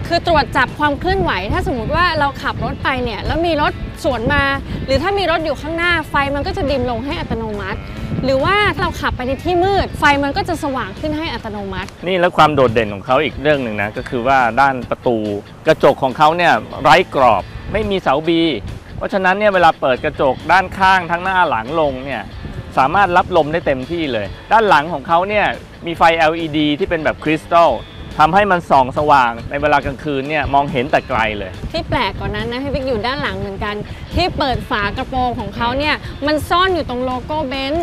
คือตรวจจับความเคลื่อนไหวถ้าสมมุติว่าเราขับรถไปเนี่ยแล้วมีรถสวนมาหรือถ้ามีรถอยู่ข้างหน้าไฟมันก็จะดิมลงให้อัตโนมัติ หรือว่าเราขับไปในที่มืดไฟมันก็จะสว่างขึ้นให้อัตโนมัตินี่แล้วความโดดเด่นของเขาอีกเรื่องหนึ่งนะก็คือว่าด้านประตูกระจกของเขาเนี่ยไร้กรอบไม่มีเสาบีเพราะฉะนั้นเนี่ยเวลาเปิดกระจกด้านข้างทั้งหน้าหลังลงเนี่ยสามารถรับลมได้เต็มที่เลยด้านหลังของเขาเนี่ยมีไฟ แอล อี ดี ที่เป็นแบบคริสตัลทำให้มันส่องสว่างในเวลากลางคืนเนี่ยมองเห็นแต่ไกลเลยที่แปลกกว่านั้นนะให้บิ๊กอยู่ด้านหลังเหมือนกันที่เปิดฝากระโปรงของเขาเนี่ยมันซ่อนอยู่ตรงโลโก้เบนซ์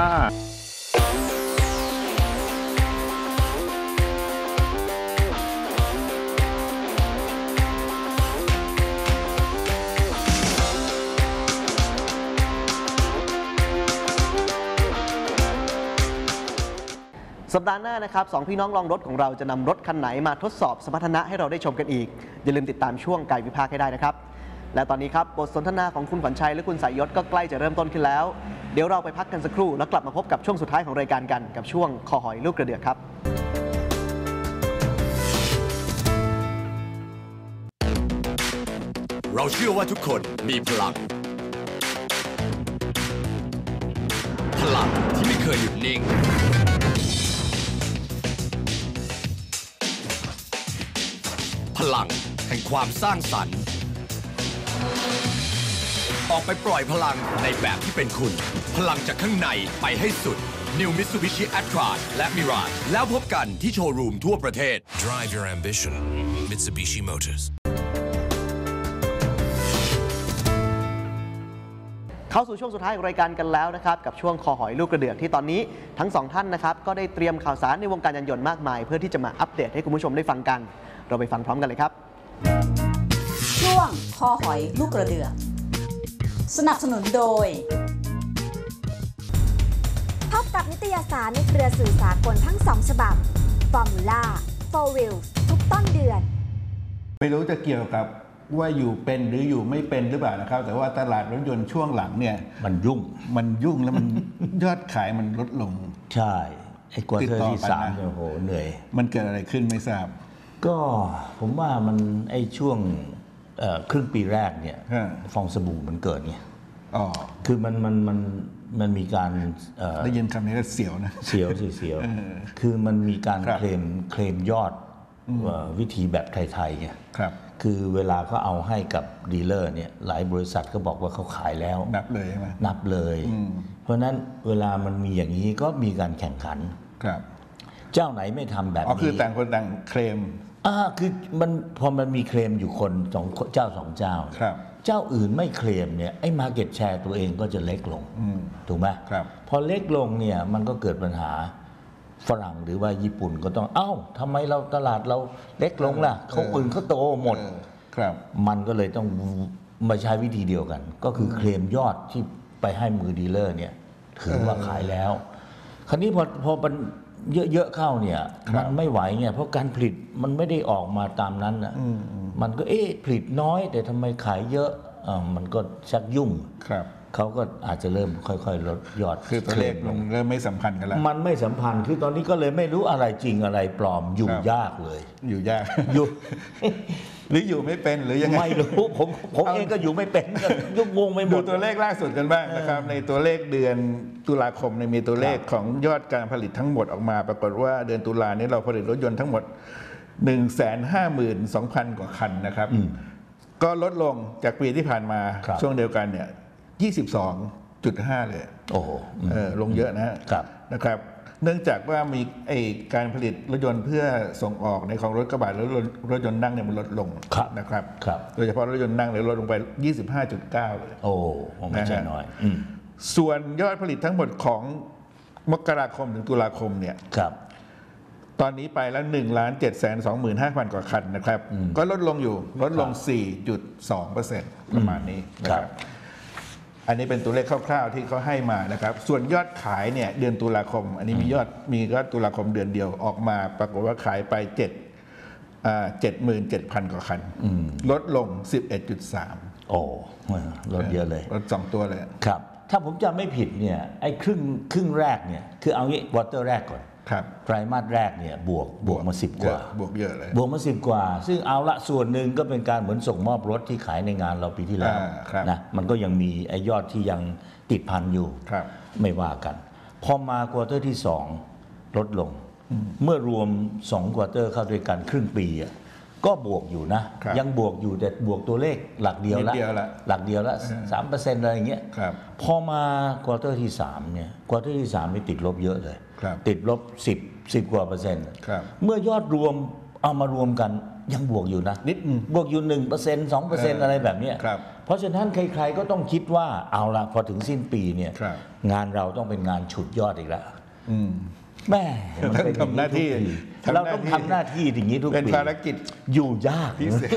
สัปดาห์หน้านะครับสองพี่น้องลองรถของเราจะนำรถคันไหนมาทดสอบสมรรถนะให้เราได้ชมกันอีกอย่าลืมติดตามช่วงกายวิภาคให้ได้นะครับและตอนนี้ครับบทสนทนาของคุณขวัญชัยและคุณสายยศก็ใกล้จะเริ่มต้นขึ้นแล้วเดี๋ยวเราไปพักกันสักครู่แล้วกลับมาพบกับช่วงสุดท้ายของรายการกันกับช่วงคอหอยลูกกระเดือกครับเราเชื่อว่าทุกคนมีพลังพลังที่ไม่เคยหยุดนิ่งพลังแห่งความสร้างสรรค์ออกไปปล่อยพลังในแบบที่เป็นคุณพลังจากข้างในไปให้สุด New Mitsubishi Attrage และ Mirage แล้วพบกันที่โชว์รูมทั่วประเทศ Drive your ambition Mitsubishi Motors เข้าสู่ช่วงสุดท้ายของรายการกันแล้วนะครับกับช่วงคอหอยลูกกระเดือกที่ตอนนี้ทั้งสองท่านนะครับก็ได้เตรียมข่าวสารในวงการยานยนต์มากมายเพื่อที่จะมาอัปเดตให้คุณผู้ชมได้ฟังกันเราไปฟังพร้อมกันเลยครับช่วงคอหอยลูกกระเดือกสนับสนุนโดยพบกับนิตยสารในเครือสื่อสากลทั้งสองฉบับ Formula โฟร์ Wheels ทุกต้นเดือนไม่รู้จะเกี่ยวกับว่าอยู่เป็นหรืออยู่ไม่เป็นหรือเปล่านะครับแต่ว่าตลาดรถยนต์ช่วงหลังเนี่ยมันยุ่งมันยุ่งแล้วมัน ยอดขายมันลดลงใช่ไอ้ควอเตอร์ที่สามเนี่ยโอ้โหเหนื่อยมันเกิดอะไรขึ้นไม่ทราบก็ผมว่ามันไอ้ช่วงครึ่งปีแรกเนี่ยฟองสบู่มันเกิดไงอ๋อคือมันมันมันมันมีการได้ยินคำนี้ก็เสียวนะเสียวสิเสียวคือมันมีการเคลมเคลมยอดวิธีแบบไทยๆไงครับคือเวลาเขาเอาให้กับดีลเลอร์เนี่ยหลายบริษัทก็บอกว่าเขาขายแล้วนับเลยใช่ไหมนับเลยเพราะนั้นเวลามันมีอย่างนี้ก็มีการแข่งขันครับเจ้าไหนไม่ทำแบบนี้อ๋อคือต่างคนต่างเคลมอ่าคือมันพอมันมีเคลมอยู่คนสองเจ้าสองเจ้าครับเจ้าอื่นไม่เคลมเนี่ยไอ้มาร์เก็ตแชร์ตัวเองก็จะเล็กลงถูกไหมครับพอเล็กลงเนี่ยมันก็เกิดปัญหาฝรั่งหรือว่าญี่ปุ่นก็ต้องเอ้าทำไมเราตลาดเราเล็กลงล่ะเขาอื่นเขาโตหมดครับมันก็เลยต้องมาใช้วิธีเดียวกันก็คือเคลมยอดที่ไปให้มือดีลเลอร์เนี่ยถือว่าขายแล้วคราวนี้พอพอมันเยอะๆเข้าเนี่ยมันไม่ไหวเนี่ยเพราะการผลิตมันไม่ได้ออกมาตามนั้นอ่ะมันก็เอ๊ะผลิตน้อยแต่ทำไมขายเยอะอ่ามันก็ชักยุ่งครับเขาก็อาจจะเริ่มค่อยๆลดยอดคือตัวเลขมันเริ่มไม่สัมพันธ์กันแล้วมันไม่สัมพันธ์คือตอนนี้ก็เลยไม่รู้อะไรจริงอะไรปลอมอยู่ยากเลยอยู่ยากอยู่หรืออยู่ไม่เป็นหรือยังไงไม่รู้ผมผมเองก็อยู่ไม่เป็นยุ่งงงไม่หมดดูตัวเลขล่าสุดกันบ้างนะครับในตัวเลขเดือนตุลาคมในมีตัวเลขของยอดการผลิตทั้งหมดออกมาปรากฏว่าเดือนตุลานี้เราผลิตรถยนต์ทั้งหมด หนึ่งแสนห้าหมื่นสองพัน กว่าคันนะครับก็ลดลงจากปีที่ผ่านมาช่วงเดียวกันเนี่ย ยี่สิบสองจุดห้า เลยโอ้โหเออลงเยอะนะครับนะครับเนื่องจากว่ามีไอการผลิตรถยนต์เพื่อส่งออกในของรถกระบะและรถยนต์นั่งเนี่ยมันลดลงนะครับโดยเฉพาะรถยนต์นั่งเลยลดลงไป ยี่สิบห้าจุดเก้า เลยโอ้ไม่ใช่น้อยส่วนยอดผลิตทั้งหมดของมกราคมถึงตุลาคมเนี่ยตอนนี้ไปแล้ว หนึ่งล้านเจ็ดแสนสองหมื่นห้าพัน กว่าคันนะครับก็ลดลงอยู่ลดลง สี่จุดสองเปอร์เซ็นต์ ประมาณนี้นะครับอันนี้เป็นตัวเลขคร่าวๆที่เขาให้มานะครับส่วนยอดขายเนี่ยเดือนตุลาคมอันนี้มียอดมียอดตุลาคมเดือนเดียวออกมาปรากฏว่าขายไปเจ็ดอ่าเจ็ดหมื่นเจ็ดพันกว่าคันลดลง สิบเอ็ดจุดสามโอ้ลดเยอะเลยลดสองตัวเลยครับถ้าผมจำไม่ผิดเนี่ยไอ้ครึ่งครึ่งแรกเนี่ยคือเอางี้ควอเตอร์แรกก่อนไตรมาสแรกเนี่ยบวกบวกมาสิบกว่าบวกเยอะเลยบวกมาสิบกว่าซึ่งเอาละส่วนหนึ่งก็เป็นการเหมือนส่งมอบรถที่ขายในงานเราปีที่แล้วนะมันก็ยังมีไอ้ยอดที่ยังติดพันอยู่ไม่ว่ากันพอมาควอเตอร์ที่สองลดลงเมื่อรวมสองควอเตอร์เข้าด้วยกันครึ่งปีก็บวกอยู่นะยังบวกอยู่แต่บวกตัวเลขหลักเดียวละหลักเดียวละสามเปอร์เซ็นต์อะไรอย่างเงี้ยพอมาควอเตอร์ที่สามเนี่ยควอเตอร์ที่สามนี่ติดลบเยอะเลยติดลบสิบสิบกว่าเปอร์เซ็นต์เมื่อยอดรวมเอามารวมกันยังบวกอยู่นะนิดบวกอยู่หนึ่งเปอร์เซ็นต์สองเปอร์เซ็นต์อะไรแบบเนี้ยเพราะฉะนั้นใครๆก็ต้องคิดว่าเอาละพอถึงสิ้นปีเนี่ยงานเราต้องเป็นงานฉุดยอดอีกแล้วแม่ต้องทำหน้าที่เราต้องทำหน้าที่อย่างนี้ทุกปีเป็นภารกิจอยู่ยากพิเศษ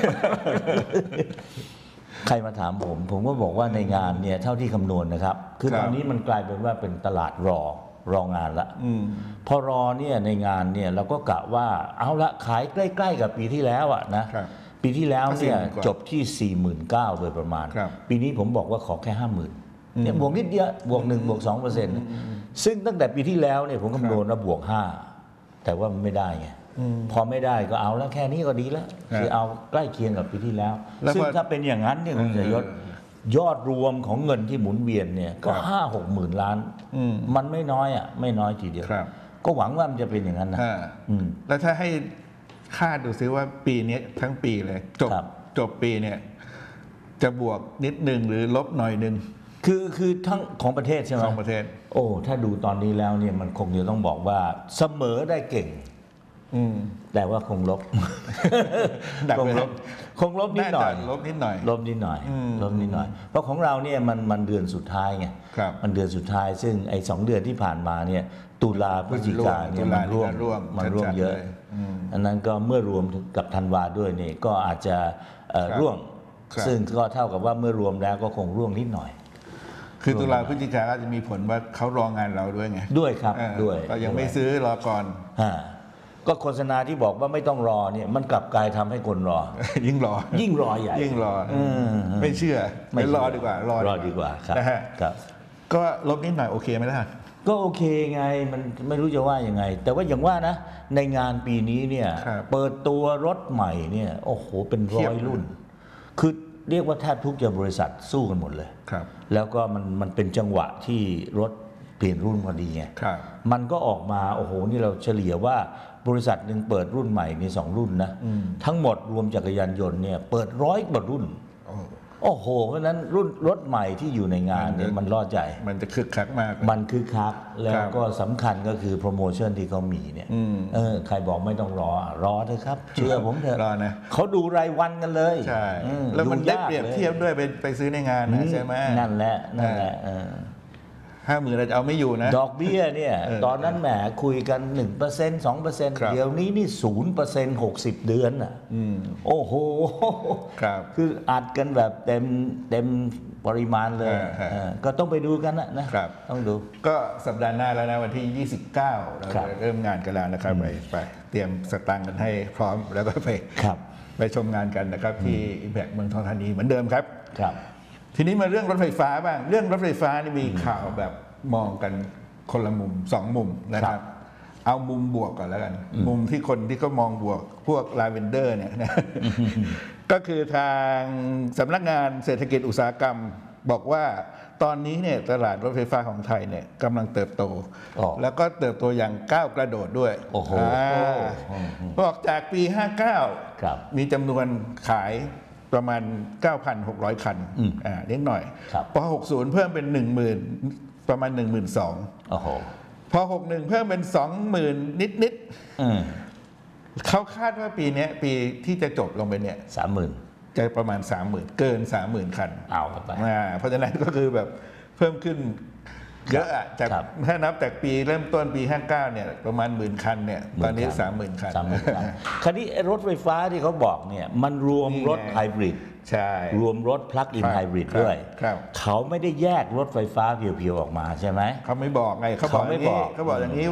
ใครมาถามผมผมก็บอกว่าในงานเนี่ยเท่าที่คำนวณนะครับคือตอนนี้มันกลายเป็นว่าเป็นตลาดรอรองานละพอรอเนี่ยในงานเนี่ยเราก็กะว่าเอาละขายใกล้ๆกับปีที่แล้วอ่ะนะปีที่แล้วเนี่ยจบที่ สี่หมื่นเก้าพัน โดยประมาณปีนี้ผมบอกว่าขอแค่ ห้าหมื่น เนี่ยบวกนิดเดียวบวกหนึ่งบวกสองเปอร์เซ็นต์ซึ่งตั้งแต่ปีที่แล้วเนี่ยผมคำนวณว่าบวกห้าแต่ว่ามันไม่ได้ไงพอไม่ได้ก็เอาแล้วแค่นี้ก็ดีแล้วคือเอาใกล้เคียงกับปีที่แล้วซึ่งถ้าเป็นอย่างนั้นเนี่ยคุณชัยยศยอดรวมของเงินที่หมุนเวียนเนี่ยก็ห้าหกหมื่นล้านมันไม่น้อยอ่ะไม่น้อยทีเดียวก็หวังว่ามันจะเป็นอย่างนั้นนะแล้วถ้าให้คาดดูซิว่าปีนี้ทั้งปีเลยจบจบปีเนี่ยจะบวกนิดนึงหรือลบหน่อยนึงคือคือทั้งของประเทศใช่ไหมของประเทศโอ้ถ้าดูตอนนี้แล้วเนี่ยมันคงจะต้องบอกว่าเสมอได้เก่งแต่ว่าคงลบคงลบคงลบนิดหน่อยลบนิดหน่อยลบนิดหน่อยลบนิดหน่อยเพราะของเราเนี่ยมันมันเดือนสุดท้ายไงมันเดือนสุดท้ายซึ่งไอ้สองเดือนที่ผ่านมาเนี่ยตุลาพฤศจิกาเนี่ยมันร่วมมันร่วมเยอะอันนั้นก็เมื่อรวมกับธันวาด้วยนี่ก็อาจจะร่วงซึ่งก็เท่ากับว่าเมื่อรวมแล้วก็คงร่วงนิดหน่อยคือตุลาพฤศจิกาก็จะมีผลว่าเขารองานเราด้วยไงด้วยครับด้วยก็ยังไม่ซื้อรอก่อนก็โฆษณาที่บอกว่าไม่ต้องรอเนี่ยมันกลับกลายทำให้คนรอยิ่งรอยิ่งรอใหญ่ยิ่งรอไม่เชื่อไม่รอดีกว่ารอดีกว่าครับครับก็ลบนิดหน่อยโอเคไหมล่ะก็โอเคไงมันไม่รู้จะว่ายังไงแต่ว่าอย่างว่านะในงานปีนี้เนี่ยเปิดตัวรถใหม่เนี่ยโอ้โหเป็นร้อยรุ่นคือเรียกว่าแทบทุกจะบริษัทสู้กันหมดเลยแล้วก็มันมันเป็นจังหวะที่รถเปลี่ยนรุ่นพอดีไงมันก็ออกมาโอ้โหนี่เราเฉลี่ยว่าบริษัทหนึ่งเปิดรุ่นใหม่มีสองรุ่นนะทั้งหมดรวมจักรยานยนต์เนี่ยเปิดร้อยกว่ารุ่นโอ้โหเพราะนั้นรุ่นรถใหม่ที่อยู่ในงานเนี่ยมันล่อใจมันจะคึกคักมากมันคึกคักแล้วก็สำคัญก็คือโปรโมชั่นที่เขามีเนี่ยเออใครบอกไม่ต้องรอรอเถอะครับเชื่อผมเถอะรอนะเขาดูรายวันกันเลยใช่แล้วมันได้เปรียบเทียบด้วยไปไปซื้อในงานนะใช่ไหมนั่นแหละนั่นแหละห้าหมื่นเราจะเอาไม่อยู่นะดอกเบี้ยเนี่ยตอนนั้นแหมคุยกัน หนึ่งเปอร์เซ็นต์ สองเปอร์เซ็นต์ เดี๋ยวนี้นี่ ศูนย์เปอร์เซ็นต์ หกสิบเดือนอ่ะโอ้โหคืออัดกันแบบเต็มเต็มปริมาณเลยก็ต้องไปดูกันนะนะต้องดูก็สัปดาห์หน้าแล้วนะวันที่ยี่สิบเก้าเราจะเริ่มงานกันแล้วนะครับไปไปเตรียมสตางค์กันให้พร้อมแล้วก็ไปไปชมงานกันนะครับที่ Impact เมืองทองธานีเหมือนเดิมครับครับทีนี้มาเรื่องรถไฟฟ้าบ้างเรื่องรถไฟฟ้านี่มีข่าวแบบมองกันคนละมุมสองมุมนะครับเอามุมบวกก่อนแล้วกันมุมที่คนที่เขามองบวกพวกลาเวนเดอร์เนี่ยนะก็คือทางสำนักงานเศรษฐกิจอุตสาหกรรมบอกว่าตอนนี้เนี่ยตลาดรถไฟฟ้าของไทยเนี่ยกำลังเติบโตแล้วก็เติบโตอย่างก้าวกระโดดด้วยโอ้โหบอกจากปีห้าเก้ามีจำนวนขายประมาณ เก้าพันหกร้อย คันอ่านิดหน่อยพอหกสิบเพิ่มเป็น หนึ่งหมื่น ประมาณ หนึ่งหมื่นสองพันโอ้โหพอหกสิบเอ็ดเพิ่มเป็น สองหมื่น นิดๆเขาคาดว่าปีนี้ปีที่จะจบลงไปเนี่ยสามหมื่นจะประมาณ สามหมื่น เกิน สามหมื่น คันเอาไปอ่าเพราะฉะนั้นก็คือแบบเพิ่มขึ้นเยอะอะจากถ้านับจากปีเริ่มต้นปีห้าเก้าเนี่ยประมาณหมื่นคันเนี่ยตอนนี้ สามหมื่น คันคันนี้รถไฟฟ้าที่เขาบอกเนี่ยมันรวมรถไฮบริดใช่รวมรถพลั๊กอินไฮบริดด้วยเขาไม่ได้แยกรถไฟฟ้าเพียวๆออกมาใช่ไหมเขาไม่บอกไงเขาบอกไม่บอกเขาบอกอย่างนี้ว่า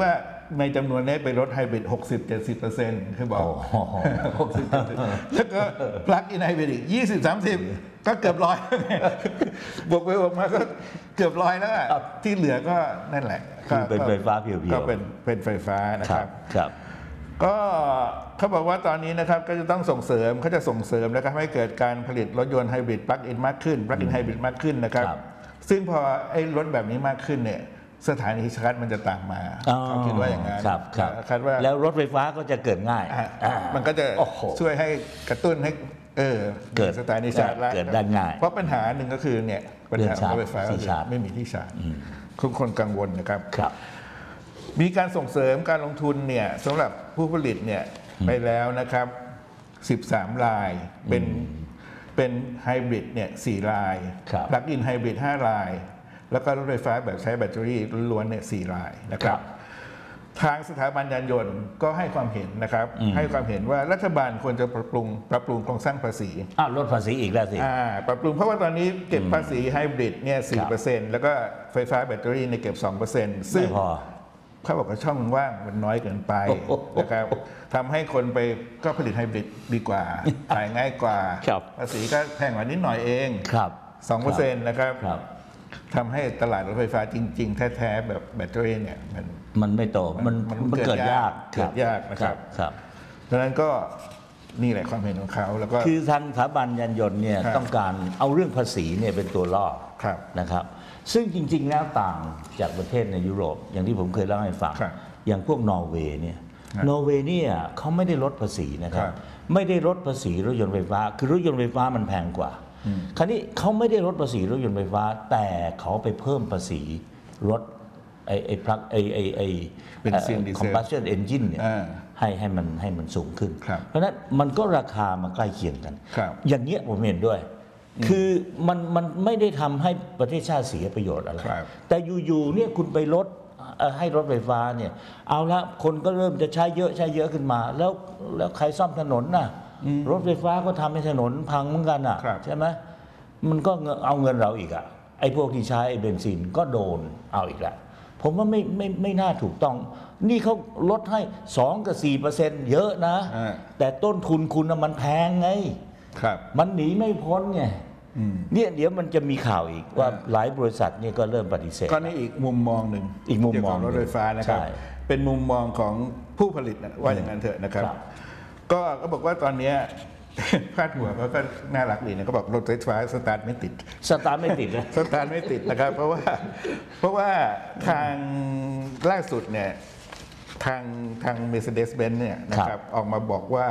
ในจำนวนนี้เป็นรถไฮบริด หกสิบถึงเจ็ดสิบเปอร์เซ็นต์ คือบอก หกสิบ เจ็ดสิบ แล้วก็ปลั๊กอินไฮบริดอีก ยี่สิบ สามสิบ ก็เกือบร้อย บวกไปบวกมาก็เกือบร้อยแล้วที่เหลือก็นั่นแหละคือเป็นไฟฟ้าเพียวๆก็เป็นเป็นไฟฟ้านะครับครับก็เขาบอกว่าตอนนี้นะครับก็จะต้องส่งเสริมเขาจะส่งเสริมนะครับให้เกิดการผลิตรถยนต์ไฮบริดปลั๊กอินมากขึ้นปลั๊กอินไฮบริดมากขึ้นนะครับซึ่งพอไอ้รถแบบนี้มากขึ้นเนี่ยสถานีชาร์จมันจะตามมาเขาคิดว่าอย่างนั้นครับครับคาดว่าแล้วรถไฟฟ้าก็จะเกิดง่ายมันก็จะช่วยให้กระตุ้นให้เออเกิดสถานีชาร์จเกิดได้ง่ายเพราะปัญหาหนึ่งก็คือเนี่ยปัญหาของรถไฟฟ้าที่ชาร์จไม่มีที่ชาร์จทุกคนกังวลนะครับครับมีการส่งเสริมการลงทุนเนี่ยสำหรับผู้ผลิตเนี่ยไปแล้วนะครับสิบสามรายเป็นเป็นไฮบริดเนี่ยสี่รายปลั๊กอินไฮบริดห้ารายแล้วก็รถไฟฟ้าแบบใช้แบตเตอรี่ล้วนๆเนี่ยสี่รายนะครับทางสถาบันยานยนต์ก็ให้ความเห็นนะครับให้ความเห็นว่ารัฐบาลควรจะปรับปรุงปรับปรุงโครงสร้างภาษีอ้าวลดภาษีอีกแล้วสิอ่าปรับปรุงเพราะว่าตอนนี้เก็บภาษีไฮบริดเนี่ยสี่เปอร์เซ็นต์แล้วก็ไฟฟ้าแบตเตอรี่เนี่ยเก็บสองเปอร์เซ็นต์ซึ่งเขาบอกว่าช่องมันว่างมันน้อยเกินไปนะครับทำให้คนไปก็ผลิตไฮบริดดีกว่าขายง่ายกว่าภาษีก็แพงกว่านิดหน่อยเองสองเปอร์เซ็นต์นะครับทำให้ตลาดรถไฟฟ้าจริงๆแท้ๆแบบแบตเตอรี่เนี่ยมันมันไม่โตมันมันเกิดยากเกิดยากนะครับครับดังนั้นก็นี่แหละความเห็นของเขาแล้วก็คือทางสถาบันยานยนต์เนี่ยต้องการเอาเรื่องภาษีเนี่ยเป็นตัวล่อนะครับซึ่งจริงๆแล้วต่างจากประเทศในยุโรปอย่างที่ผมเคยเล่าให้ฟังอย่างพวกนอร์เวย์เนี่ยนอร์เวย์เนี่ยเขาไม่ได้ลดภาษีนะครับไม่ได้ลดภาษีรถยนต์ไฟฟ้าคือรถยนต์ไฟฟ้ามันแพงกว่าคราวนี้เขาไม่ได้ลดภาษีรถยนต์ไฟฟ้าแต่เขาไปเพิ่มภาษีรถไอ้ไอ้พลักไอ้ไอ้ไอ้ combustion engine เนี่ยให้ให้มันให้มันสูงขึ้นเพราะฉะนั้นมันก็ราคามาใกล้เคียงกันอย่างเงี้ยผมเห็นด้วยคือมันมันไม่ได้ทำให้ประเทศชาติเสียประโยชน์อะไรแต่อยู่ๆเนี่ยคุณไปลดให้รถไฟฟ้าเนี่ยเอาละคนก็เริ่มจะใช้เยอะใช้เยอะขึ้นมาแล้วแล้วใครซ่อมถนนน่ะรถไฟฟ้าก็ทำให้ถนนพังเหมือนกันอ่ะใช่ไหมมันก็เอาเงินเราอีกอ่ะไอ้พวกที่ใช้เบนซินก็โดนเอาอีกละผมว่าไม่ไม่ไม่น่าถูกต้องนี่เขาลดให้สองกับสี่เปอร์เซ็นต์เยอะนะแต่ต้นทุนคุณมันแพงไงมันหนีไม่พ้นไงเนี่ยเดี๋ยวมันจะมีข่าวอีกว่าหลายบริษัทเนี่ยก็เริ่มปฏิเสธก็นี่อีกมุมมองหนึ่งอีกมุมมองรถไฟฟ้านะครับเป็นมุมมองของผู้ผลิตว่าอย่างนั้นเถอะนะครับก็ก็บอกว่าตอนนี้พาดหัวเขาก็น่ารักดีนะก็บอกรถไฟฟ้าสตาร์ทไม่ติดสตาร์ทไม่ติดนะสตาร์ทไม่ติดนะครับเพราะว่าเพราะว่าทางล่าสุดเนี่ยทางทาง Mercedes-Benz เนี่ยนะครับออกมาบอกว่า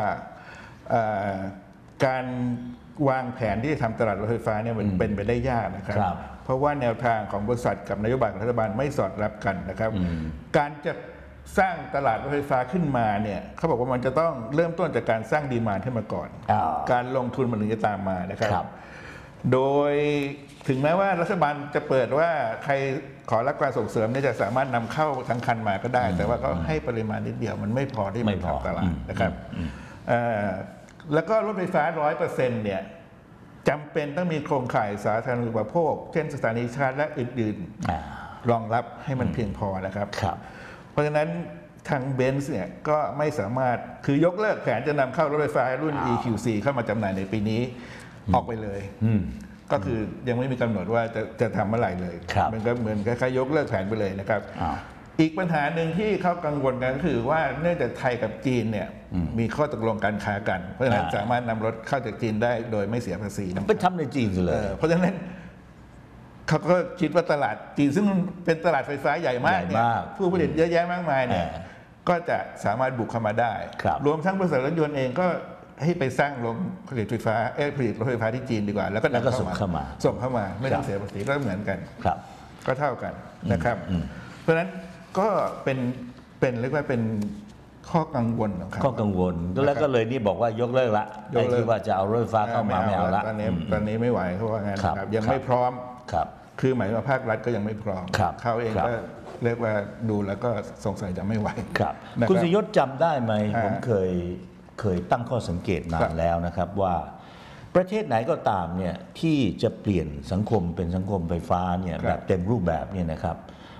การวางแผนที่จะทำตลาดรถไฟฟ้าเนี่ยมันเป็นไปได้ยากนะครับเพราะว่าแนวทางของบริษัทกับนโยบายของรัฐบาลไม่สอดรับกันนะครับการจะสร้างตลาดรถไฟฟ้าขึ้นมาเนี่ยเขาบอกว่ามันจะต้องเริ่มต้นจากการสร้างดีมานด์ขึ้นมาก่อนการลงทุนมันถึงจะตามมานะครับโดยถึงแม้ว่ารัฐบาลจะเปิดว่าใครขอรับการส่งเสริมเนี่ยจะสามารถนำเข้าทั้งคันมาก็ได้แต่ว่าก็ให้ปริมาณนิดเดียวมันไม่พอที่มันทำตลาดนะครับแล้วก็รถไฟฟ้าร้อยเปอร์เซ็นต์เนี่ยจำเป็นต้องมีโครงข่ายสาธารณูปโภคเช่นสถานีชาร์จและอื่นๆรองรับให้มันเพียงพอนะครับเพราะฉะนั้นทางเบนซ์เนี่ยก็ไม่สามารถคือยกเลิกแผนจะนำเข้ารถไฟฟ้ารุ่น อี คิว ซี เข้ามาจำหน่ายในปีนี้ออกไปเลยก็คือยังไม่มีกำหนดว่าจะจะทำเมื่อไหร่เลยมันก็เหมือนคล้ายๆยกเลิกแผนไปเลยนะครับอีกปัญหาหนึ่งที่เขากังวลกันก็คือว่าเนื่องจากไทยกับจีนเนี่ยมีข้อตกลงการค้ากันเพราะฉะนั้นสามารถนำรถเข้าจากจีนได้โดยไม่เสียภาษีไปทำในจีนเลยเพราะฉะนั้นเขาก็คิดว่าตลาดจีนซึ่งเป็นตลาดไฟฟ้าใหญ่มากเนี่ยผู้ผลิตเยอะแยะมากมายเนี่ยก็จะสามารถบุกเข้ามาได้รวมทั้งบริษัทรถยนต์เองก็ให้ไปสร้างโรงผลิตไฟฟ้าเออผลิตรถไฟฟ้าที่จีนดีกว่าแล้วก็นำส่งเข้ามาส่งเข้ามาไม่ต้องเสียภาษีก็เหมือนกันก็เท่ากันนะครับเพราะฉะนั้นก็เป็นเป็นเรียกว่าเป็นข้อกังวลของเขาข้อกังวลแล้วก็เลยนี่บอกว่ายกเลิกละไอ้ที่ว่าจะเอารถไฟฟ้าเข้ามาไม่เอาละตอนนี้ตอนนี้ไม่ไหวเพราะว่างั้นครับยังไม่พร้อมคือหมายว่าภาครัฐก็ยังไม่พร้อมเขาเองก็เรียกว่าดูแล้วก็สงสัยจะไม่ไหวคุณสยศจำได้ไหมผมเคยเคยตั้งข้อสังเกตนานแล้วนะครับว่าประเทศไหนก็ตามเนี่ยที่จะเปลี่ยนสังคมเป็นสังคมไฟฟ้าเนี่ยแบบเต็มรูปแบบเนี่ยนะครับ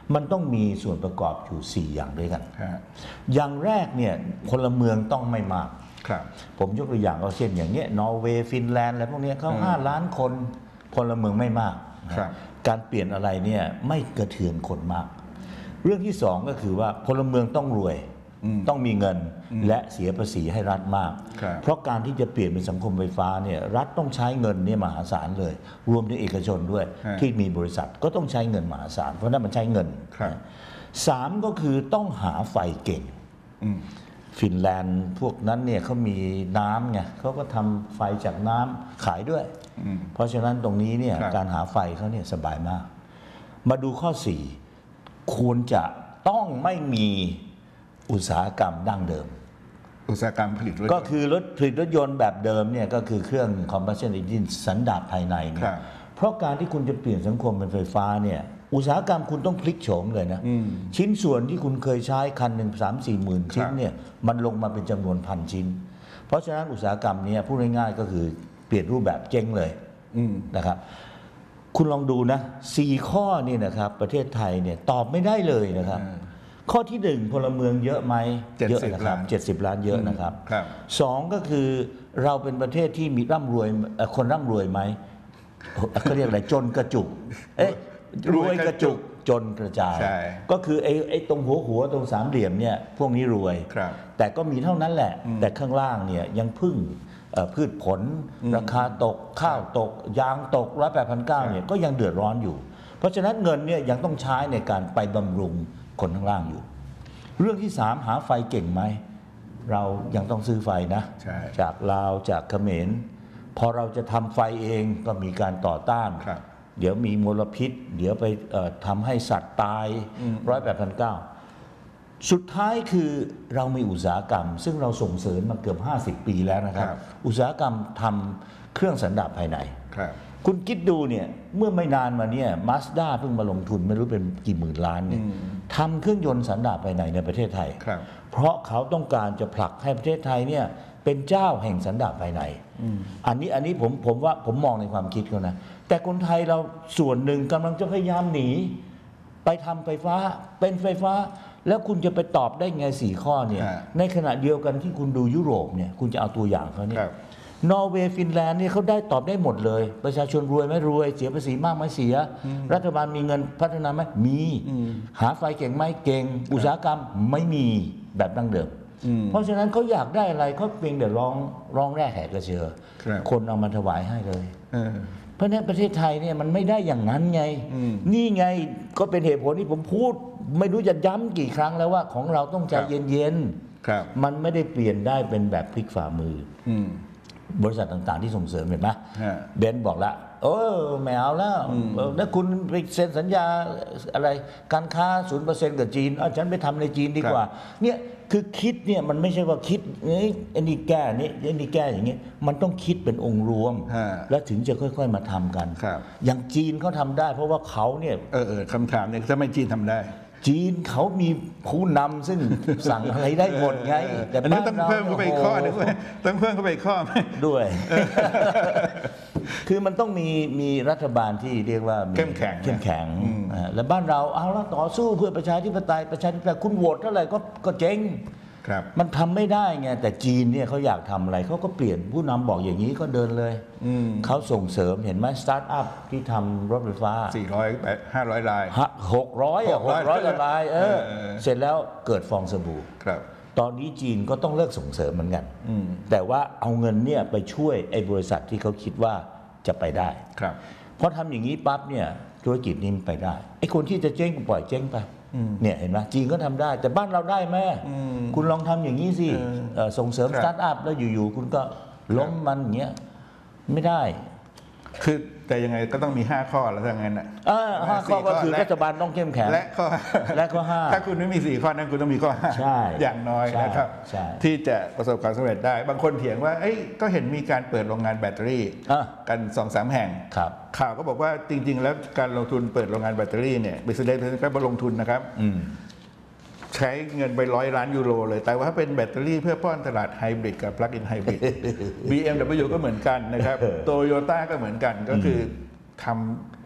มันต้องมีส่วนประกอบอยู่สี่อย่างด้วยกันอย่างแรกเนี่ยพลเมืองต้องไม่มากผมยกตัวอย่างเอาเช่นอย่างเนี้ยนอร์เวย์ฟินแลนด์อะไรพวกนี้เขาห้าล้านคนพลเมืองไม่มากการเปลี่ยนอะไรเนี่ยไม่กระเทือนคนมากเรื่องที่สองก็คือว่าพลเมืองต้องรวยต้องมีเงินและเสียภาษีให้รัฐมากเพราะการที่จะเปลี่ยนเป็นสังคมไฟฟ้าเนี่ยรัฐต้องใช้เงินเนี่ยมหาศาลเลยรวมถึงเอกชนด้วยที่มีบริษัทก็ต้องใช้เงินมหาศาลเพราะนั่นมันใช้เงินสามก็คือต้องหาไฟเก่งฟินแลนด์พวกนั้นเนี่ยเขามีน้ำไงเขาก็ทำไฟจากน้ำขายด้วยเพราะฉะนั้นตรงนี้เนี่ยการหาไฟเขาเนี่ยสบายมากมาดูข้อสี่ควรจะต้องไม่มีอุตสาหกรรมดั้งเดิมอุตสาหกรรมผลิตรถก็คือรถผลิตรถยนต์แบบเดิมเนี่ยก็คือเครื่อง combustion engine สันดาปภายในเนี่ยเพราะการที่คุณจะเปลี่ยนสังคมเป็นไฟฟ้าเนี่ยอุตสาหกรรมคุณต้องพลิกโฉมเลยนะชิ้นส่วนที่คุณเคยใช้คันหนึ่งสามสี่หมื่นชิ้นเนี่ยมันลงมาเป็นจำนวนพันชิ้นเพราะฉะนั้นอุตสาหกรรมนี้พูดง่ายๆก็คือเปลี่ยนรูปแบบเจ๊งเลยนะครับคุณลองดูนะสี่ข้อนี่นะครับประเทศไทยเนี่ยตอบไม่ได้เลยนะครับข้อที่หนึ่งพลเมืองเยอะไหมเยอะนะครับเจ็ดสิบล้านเยอะนะครับสองก็คือเราเป็นประเทศที่มีร่ำรวยคนร่ำรวยไหมเขาเรียกอะไรจนกระจุกเอ๊ะรวยกระจุกจนกระจายก็คือไอ้ไอ้ตรงหัวหัวตรงสามเหลี่ยมเนี่ยพวกนี้รวยแต่ก็มีเท่านั้นแหละแต่ข้างล่างเนี่ยยังพึ่งพืชผลราคาตกข้าวตกยางตกร้อยแปดพันเก้าเนี่ยก็ยังเดือดร้อนอยู่เพราะฉะนั้นเงินเนี่ยยังต้องใช้ในการไปบำรุงคนข้างล่างอยู่เรื่องที่สามหาไฟเก่งไหมเรายังต้องซื้อไฟนะจากลาวจากเขมรพอเราจะทำไฟเองก็มีการต่อต้านเดี๋ยวมีมลพิษเดี๋ยวไปทำให้สัตว์ตายร้อยแปดพันเก้าสุดท้ายคือเรามีอุตสาหกรรมซึ่งเราส่งเสริมมาเกือบห้าสิบปีแล้วนะครับอุตสาหกรรมทำเครื่องสันดาปภายในคุณคิดดูเนี่ยเมื่อไม่นานมาเนี่ยมาสด้าเพิ่งมาลงทุนไม่รู้เป็นกี่หมื่นล้านเนี่ยทำเครื่องยนต์สันดาปภายในในประเทศไทยเพราะเขาต้องการจะผลักให้ประเทศไทยเนี่ยเป็นเจ้าแห่งสันดาปภายในอันนี้อันนี้ผมผมว่าผมมองในความคิดเขานะแต่คนไทยเราส่วนหนึ่งกำลังจะพยายามหนีไปทำไฟฟ้าเป็นไฟฟ้าแล้วคุณจะไปตอบได้ไงสี่ข้อเนี่ยในขณะเดียวกันที่คุณดูยุโรปเนี่ยคุณจะเอาตัวอย่างเขาเนี่ยนอร์เวย์ฟินแลนด์เนี่ยเขาได้ตอบได้หมดเลยประชาชนรวยไหมรวยเสียภาษีมากไหมเสียรัฐบาลมีเงินพัฒนาไหมมีหาไฟเก่งไหมเก่งอุตสาหกรรมไม่มีแบบดั้งเดิมเพราะฉะนั้นเขาอยากได้อะไรเขาเพียงแต่ร้องร้องแรกแหกกระเชือคนเอามาถวายให้เลยเพราะนั้นประเทศไทยเนี่ยมันไม่ได้อย่างนั้นไงนี่ไงก็เป็นเหตุผลที่ผมพูดไม่รู้จะย้ำกี่ครั้งแล้วว่าของเราต้องใจเย็นๆมันไม่ได้เปลี่ยนได้เป็นแบบพลิกฝ่ามือบริษัทต่างๆที่ส่งเสริมเห็นไหมเบนซ์บอกละเออไม่เอาแล้วแล้วคุณไปเซ็นสัญญาอะไรการค้า ศูนย์เปอร์เซ็นต์ กับจีนฉันไปทำในจีนดีกว่าเนี่ยคือคิดเนี่ยมันไม่ใช่ว่าคิดไอ้นี่แก้นี่ไอ้นี่แก้อย่างเงี้ยมันต้องคิดเป็นองค์รวมแล้วถึงจะค่อยๆมาทำกันอย่างจีนเขาทำได้เพราะว่าเขาเนี่ยเออเออคำถามเนี่ยถ้าไม่จีนทำได้จีนเขามีผู้นำซึ่งสั่งอะไรได้หมดไงแต่อันนี้ต้องเพิ่มเข้าไปข้อนึงด้วยต้องเพิ่มเข้าไปข้อด้วยคือมันต้องมีมีรัฐบาลที่เรียกว่าเข้มแข็งเข้มแข็งและบ้านเราเอาละต่อสู้เพื่อประชาธิปไตยประชาธิปไตยคุณโหวตเท่าไหร่ก็ก็เจ๊งมันทำไม่ได้ไงแต่จีนเนี่ยเขาอยากทำอะไรเขาก็เปลี่ยนผู้นำบอกอย่างนี้ก็เดินเลยเขาส่งเสริมเห็นไหมสตาร์ทอัพที่ทำรถไฟฟ้าสี่ร้อย ห้าร้อยรายหกร้อยอ่ะหกร้อยรายเออเสร็จแล้วเกิดฟองสบู่ตอนนี้จีนก็ต้องเลิกส่งเสริมเหมือนกันแต่ว่าเอาเงินเนี่ยไปช่วยไอ้บริษัทที่เขาคิดว่าจะไปได้เพราะทำอย่างนี้ปั๊บเนี่ยธุรกิจนี้มันไปได้ไอ้คนที่จะเจ๊งก็ปล่อยเจ๊งไปเนี่ยเห็นไหมจีนก็ทำได้แต่บ้านเราได้ไหมคุณลองทำอย่างนี้สิส่งเสริมสตาร์ทอัพแล้วอยู่ๆคุณก็ล้มมันอย่างเงี้ยไม่ได้คือแต่ยังไงก็ต้องมีห้าข้อแล้วถ้างั้นอ่ะห้าข้อก็คือรัฐบาลต้องเข้มแข็งและข้อและข้อห้าถ้าคุณไม่มีสี่ข้อนั้นคุณต้องมีข้อห้าอย่างน้อยนะครับที่จะประสบความสำเร็จได้บางคนเถียงว่าเอ้ยก็เห็นมีการเปิดโรงงานแบตเตอรี่กันสองสามแห่งข่าวก็บอกว่าจริงๆแล้วการลงทุนเปิดโรงงานแบตเตอรี่เนี่ยบิสเนสก็มาลงทุนนะครับใช้เงินไปร้อยล้านยูโรเลยแต่ว่าเป็นแบตเตอรี่เพื่อป้อนตลาดไฮบริดกับปลั๊กอินไฮบริด บี เอ็ม ดับเบิลยู ก็เหมือนกันนะครับโตโยต้าก็เหมือนกันก็คือทำ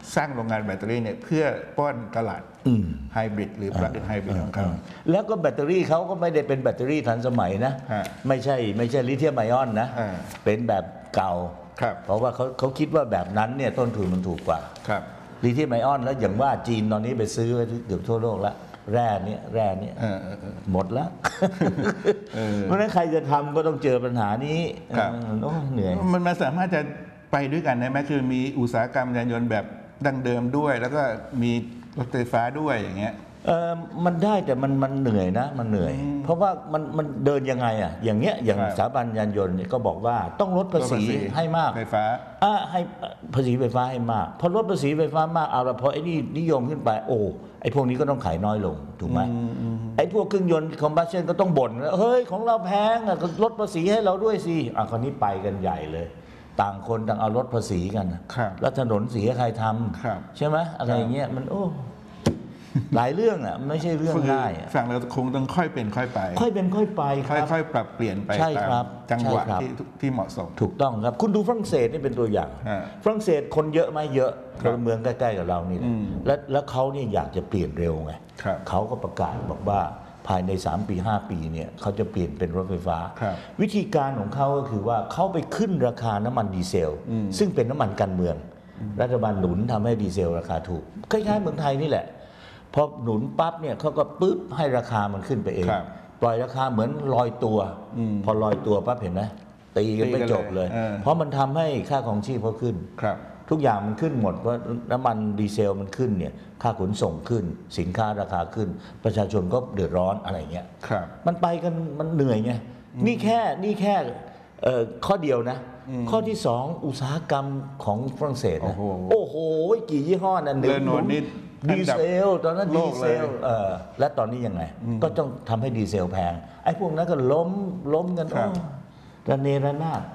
สร้างโรงงานแบตเตอรี่เนี่ยเพื่อป้อนตลาดไฮบริดหรือ plug-in hybrid ของเขาแล้วก็แบตเตอรี่เขาก็ไม่ได้เป็นแบตเตอรี่ทันสมัยนะไม่ใช่ไม่ใช่ลิเธียมไอออนนะเป็นแบบเก่าเพราะว่าเขาเขาคิดว่าแบบนั้นเนี่ยต้นทุนมันถูกกว่าลิเธียมไอออนแล้วอย่างว่าจีนตอนนี้ไปซื้อไว้เกือบทั่วโลกแล้วแร่เนี้ยแร่เนี้ยหมดแล้วเพราะฉะนั้นใครจะทำก็ต้องเจอปัญหานี้โอ้เหนื่อยมันมันสามารถจะไปด้วยกันได้ไหมคือมีอุตสาหกรรมยานยนต์แบบดั้งเดิมด้วยแล้วก็มีรถไฟฟ้าด้วยอย่างเงี้ยเออมันได้แต่มันมันเหนื่อยนะมันเหนื่อยเพราะว่ามันมันเดินยังไงอ่ะอย่างเงี้ยอย่างสถาบันยานยนต์เนี่ยก็บอกว่าต้องลดภาษีให้มากไฟฟ้าอ่าให้ภาษีไฟฟ้าให้มากพอลดภาษีไฟฟ้ามากเอาละพอไอ้นี่นิยมขึ้นไปโอ้ไอ้พวกนี้ก็ต้องขายน้อยลงถูกไหมไอ้พวกเครื่องยนต์คอมบัสชันก็ต้องบ่นเฮ้ยของเราแพงอ่ะก็ลดภาษีให้เราด้วยสิอ่ะคราวนี้ไปกันใหญ่เลยต่างคนต่างเอาลดภาษีกันแล้วถนนเสียใครทำใช่ไหมอะไรอย่างเงี้ยมันโอ้หลายเรื่องอ่ะไม่ใช่เรื่องง่ายฝั่งเราคงต้องค่อยเป็นค่อยไปค่อยเป็นค่อยไปค่อยๆปรับเปลี่ยนไปตามจังหวะที่ที่เหมาะสมถูกต้องครับคุณดูฝรั่งเศสนี่เป็นตัวอย่างฝรั่งเศสคนเยอะไหมเยอะเมืองใกล้ๆกับเรานี่และแล้วเขาเนี่ยอยากจะเปลี่ยนเร็วไงเขาก็ประกาศบอกว่าภายในสามปีห้าปีเนี่ยเขาจะเปลี่ยนเป็นรถไฟฟ้าวิธีการของเขาก็คือว่าเขาไปขึ้นราคาน้ำมันดีเซลซึ่งเป็นน้ำมันการเมืองรัฐบาลหนุนทำให้ดีเซลราคาถูกคล้ายๆเมืองไทยนี่แหละพอหนุนปั๊บเนี่ยเขาก็ปึ๊บให้ราคามันขึ้นไปเองปล่อยราคาเหมือนลอยตัวพอลอยตัวปั๊บเห็นไหมตีกันไม่จบเลยเพราะมันทำให้ค่าของชีพเขาขึ้นทุกอย่างมันขึ้นหมดเพราะน้ำมันดีเซลมันขึ้นเนี่ยค่าขนส่งขึ้นสินค้าราคาขึ้นประชาชนก็เดือดร้อนอะไรเงี้ยมันไปกันมันเหนื่อยไงนี่แค่นี่แค่ข้อเดียวนะข้อที่สองอุตสาหกรรมของฝรั่งเศสนะโอ้โหกี่ยี่ห้อนั่นหนึ่งดีเซลตอนนั้นดีเซลเออและตอนนี้ยังไงก็ต้องทำให้ดีเซลแพงไอ้พวกนั้นก็ล้มล้มกันโอ้ระเนระนาด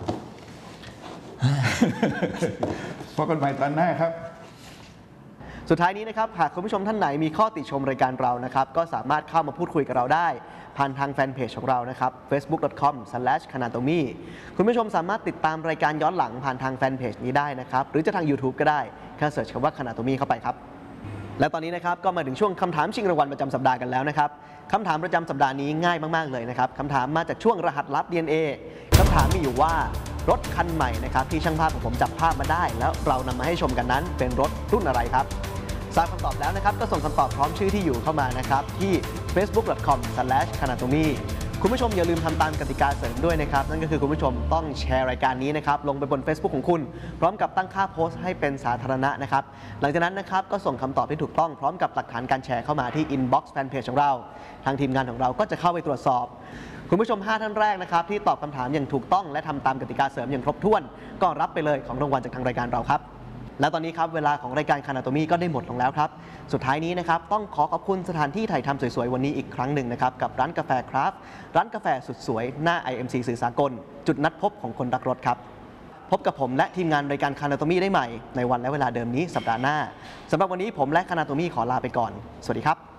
พบกันใหม่ตอนหน้าครับสุดท้ายนี้นะครับหากคุณผู้ชมท่านไหนมีข้อติชมรายการเรานะครับก็สามารถเข้ามาพูดคุยกับเราได้ผ่านทางแฟนเพจของเรานะครับ เฟซบุ๊ก ดอท คอม สแลช คานาโตมี คุณผู้ชมสามารถติดตามรายการย้อนหลังผ่านทางแฟนเพจนี้ได้นะครับหรือจะทาง YouTube ก็ได้แค่เสิร์ชคำว่า Kanatomi เข้าไปครับและตอนนี้นะครับก็มาถึงช่วงคำถามชิงรางวัลประจำสัปดาห์กันแล้วนะครับคำถามประจำสัปดาห์นี้ง่ายมากๆเลยนะครับคำถามมาจากช่วงรหัสลับ ดี เอ็น เอ คำถามมีอยู่ว่ารถคันใหม่นะครับที่ช่างภาพของผมจับภาพมาได้แล้วเรานำมาให้ชมกันนั้นเป็นรถรุ่นอะไรครับทราบคำตอบแล้วนะครับก็ส่งคำตอบพร้อมชื่อที่อยู่เข้ามานะครับที่ เฟซบุ๊ก ดอท คอม สแลช คานาโตมี คุณผู้ชมอย่าลืมทำตามกติกาเสริมด้วยนะครับนั่นก็คือคุณผู้ชมต้องแชร์รายการนี้นะครับลงไปบน Facebook ของคุณพร้อมกับตั้งค่าโพสต์ให้เป็นสาธารณะนะครับหลังจากนั้นนะครับก็ส่งคำตอบที่ถูกต้องพร้อมกับหลักฐานการแชร์เข้ามาที่ Inbox Fanpage ของเราทางทีมงานของเราก็จะเข้าไปตรวจสอบคุณผู้ชมห้าท่านแรกนะครับที่ตอบคำถามอย่างถูกต้องและทำตามกติกาเสริมอย่างครบถ้วนก็รับไปเลยของรางวัลจากทางรายการเราครับและตอนนี้ครับเวลาของรายการคานาโตมีก็ได้หมดลงแล้วครับสุดท้ายนี้นะครับต้องขอขอบคุณสถานที่ถ่ายทำสวยๆวันนี้อีกครั้งหนึ่งนะครับกับร้านกาแฟคราฟต์ร้านกาแฟสุดสวยหน้า ไอ เอ็ม ซี สื่อสากลจุดนัดพบของคนรักรถครับพบกับผมและทีมงานรายการคานาโตมีได้ใหม่ในวันและเวลาเดิมนี้สัปดาห์หน้าสำหรับวันนี้ผมและคานาโตมีขอลาไปก่อนสวัสดีครับ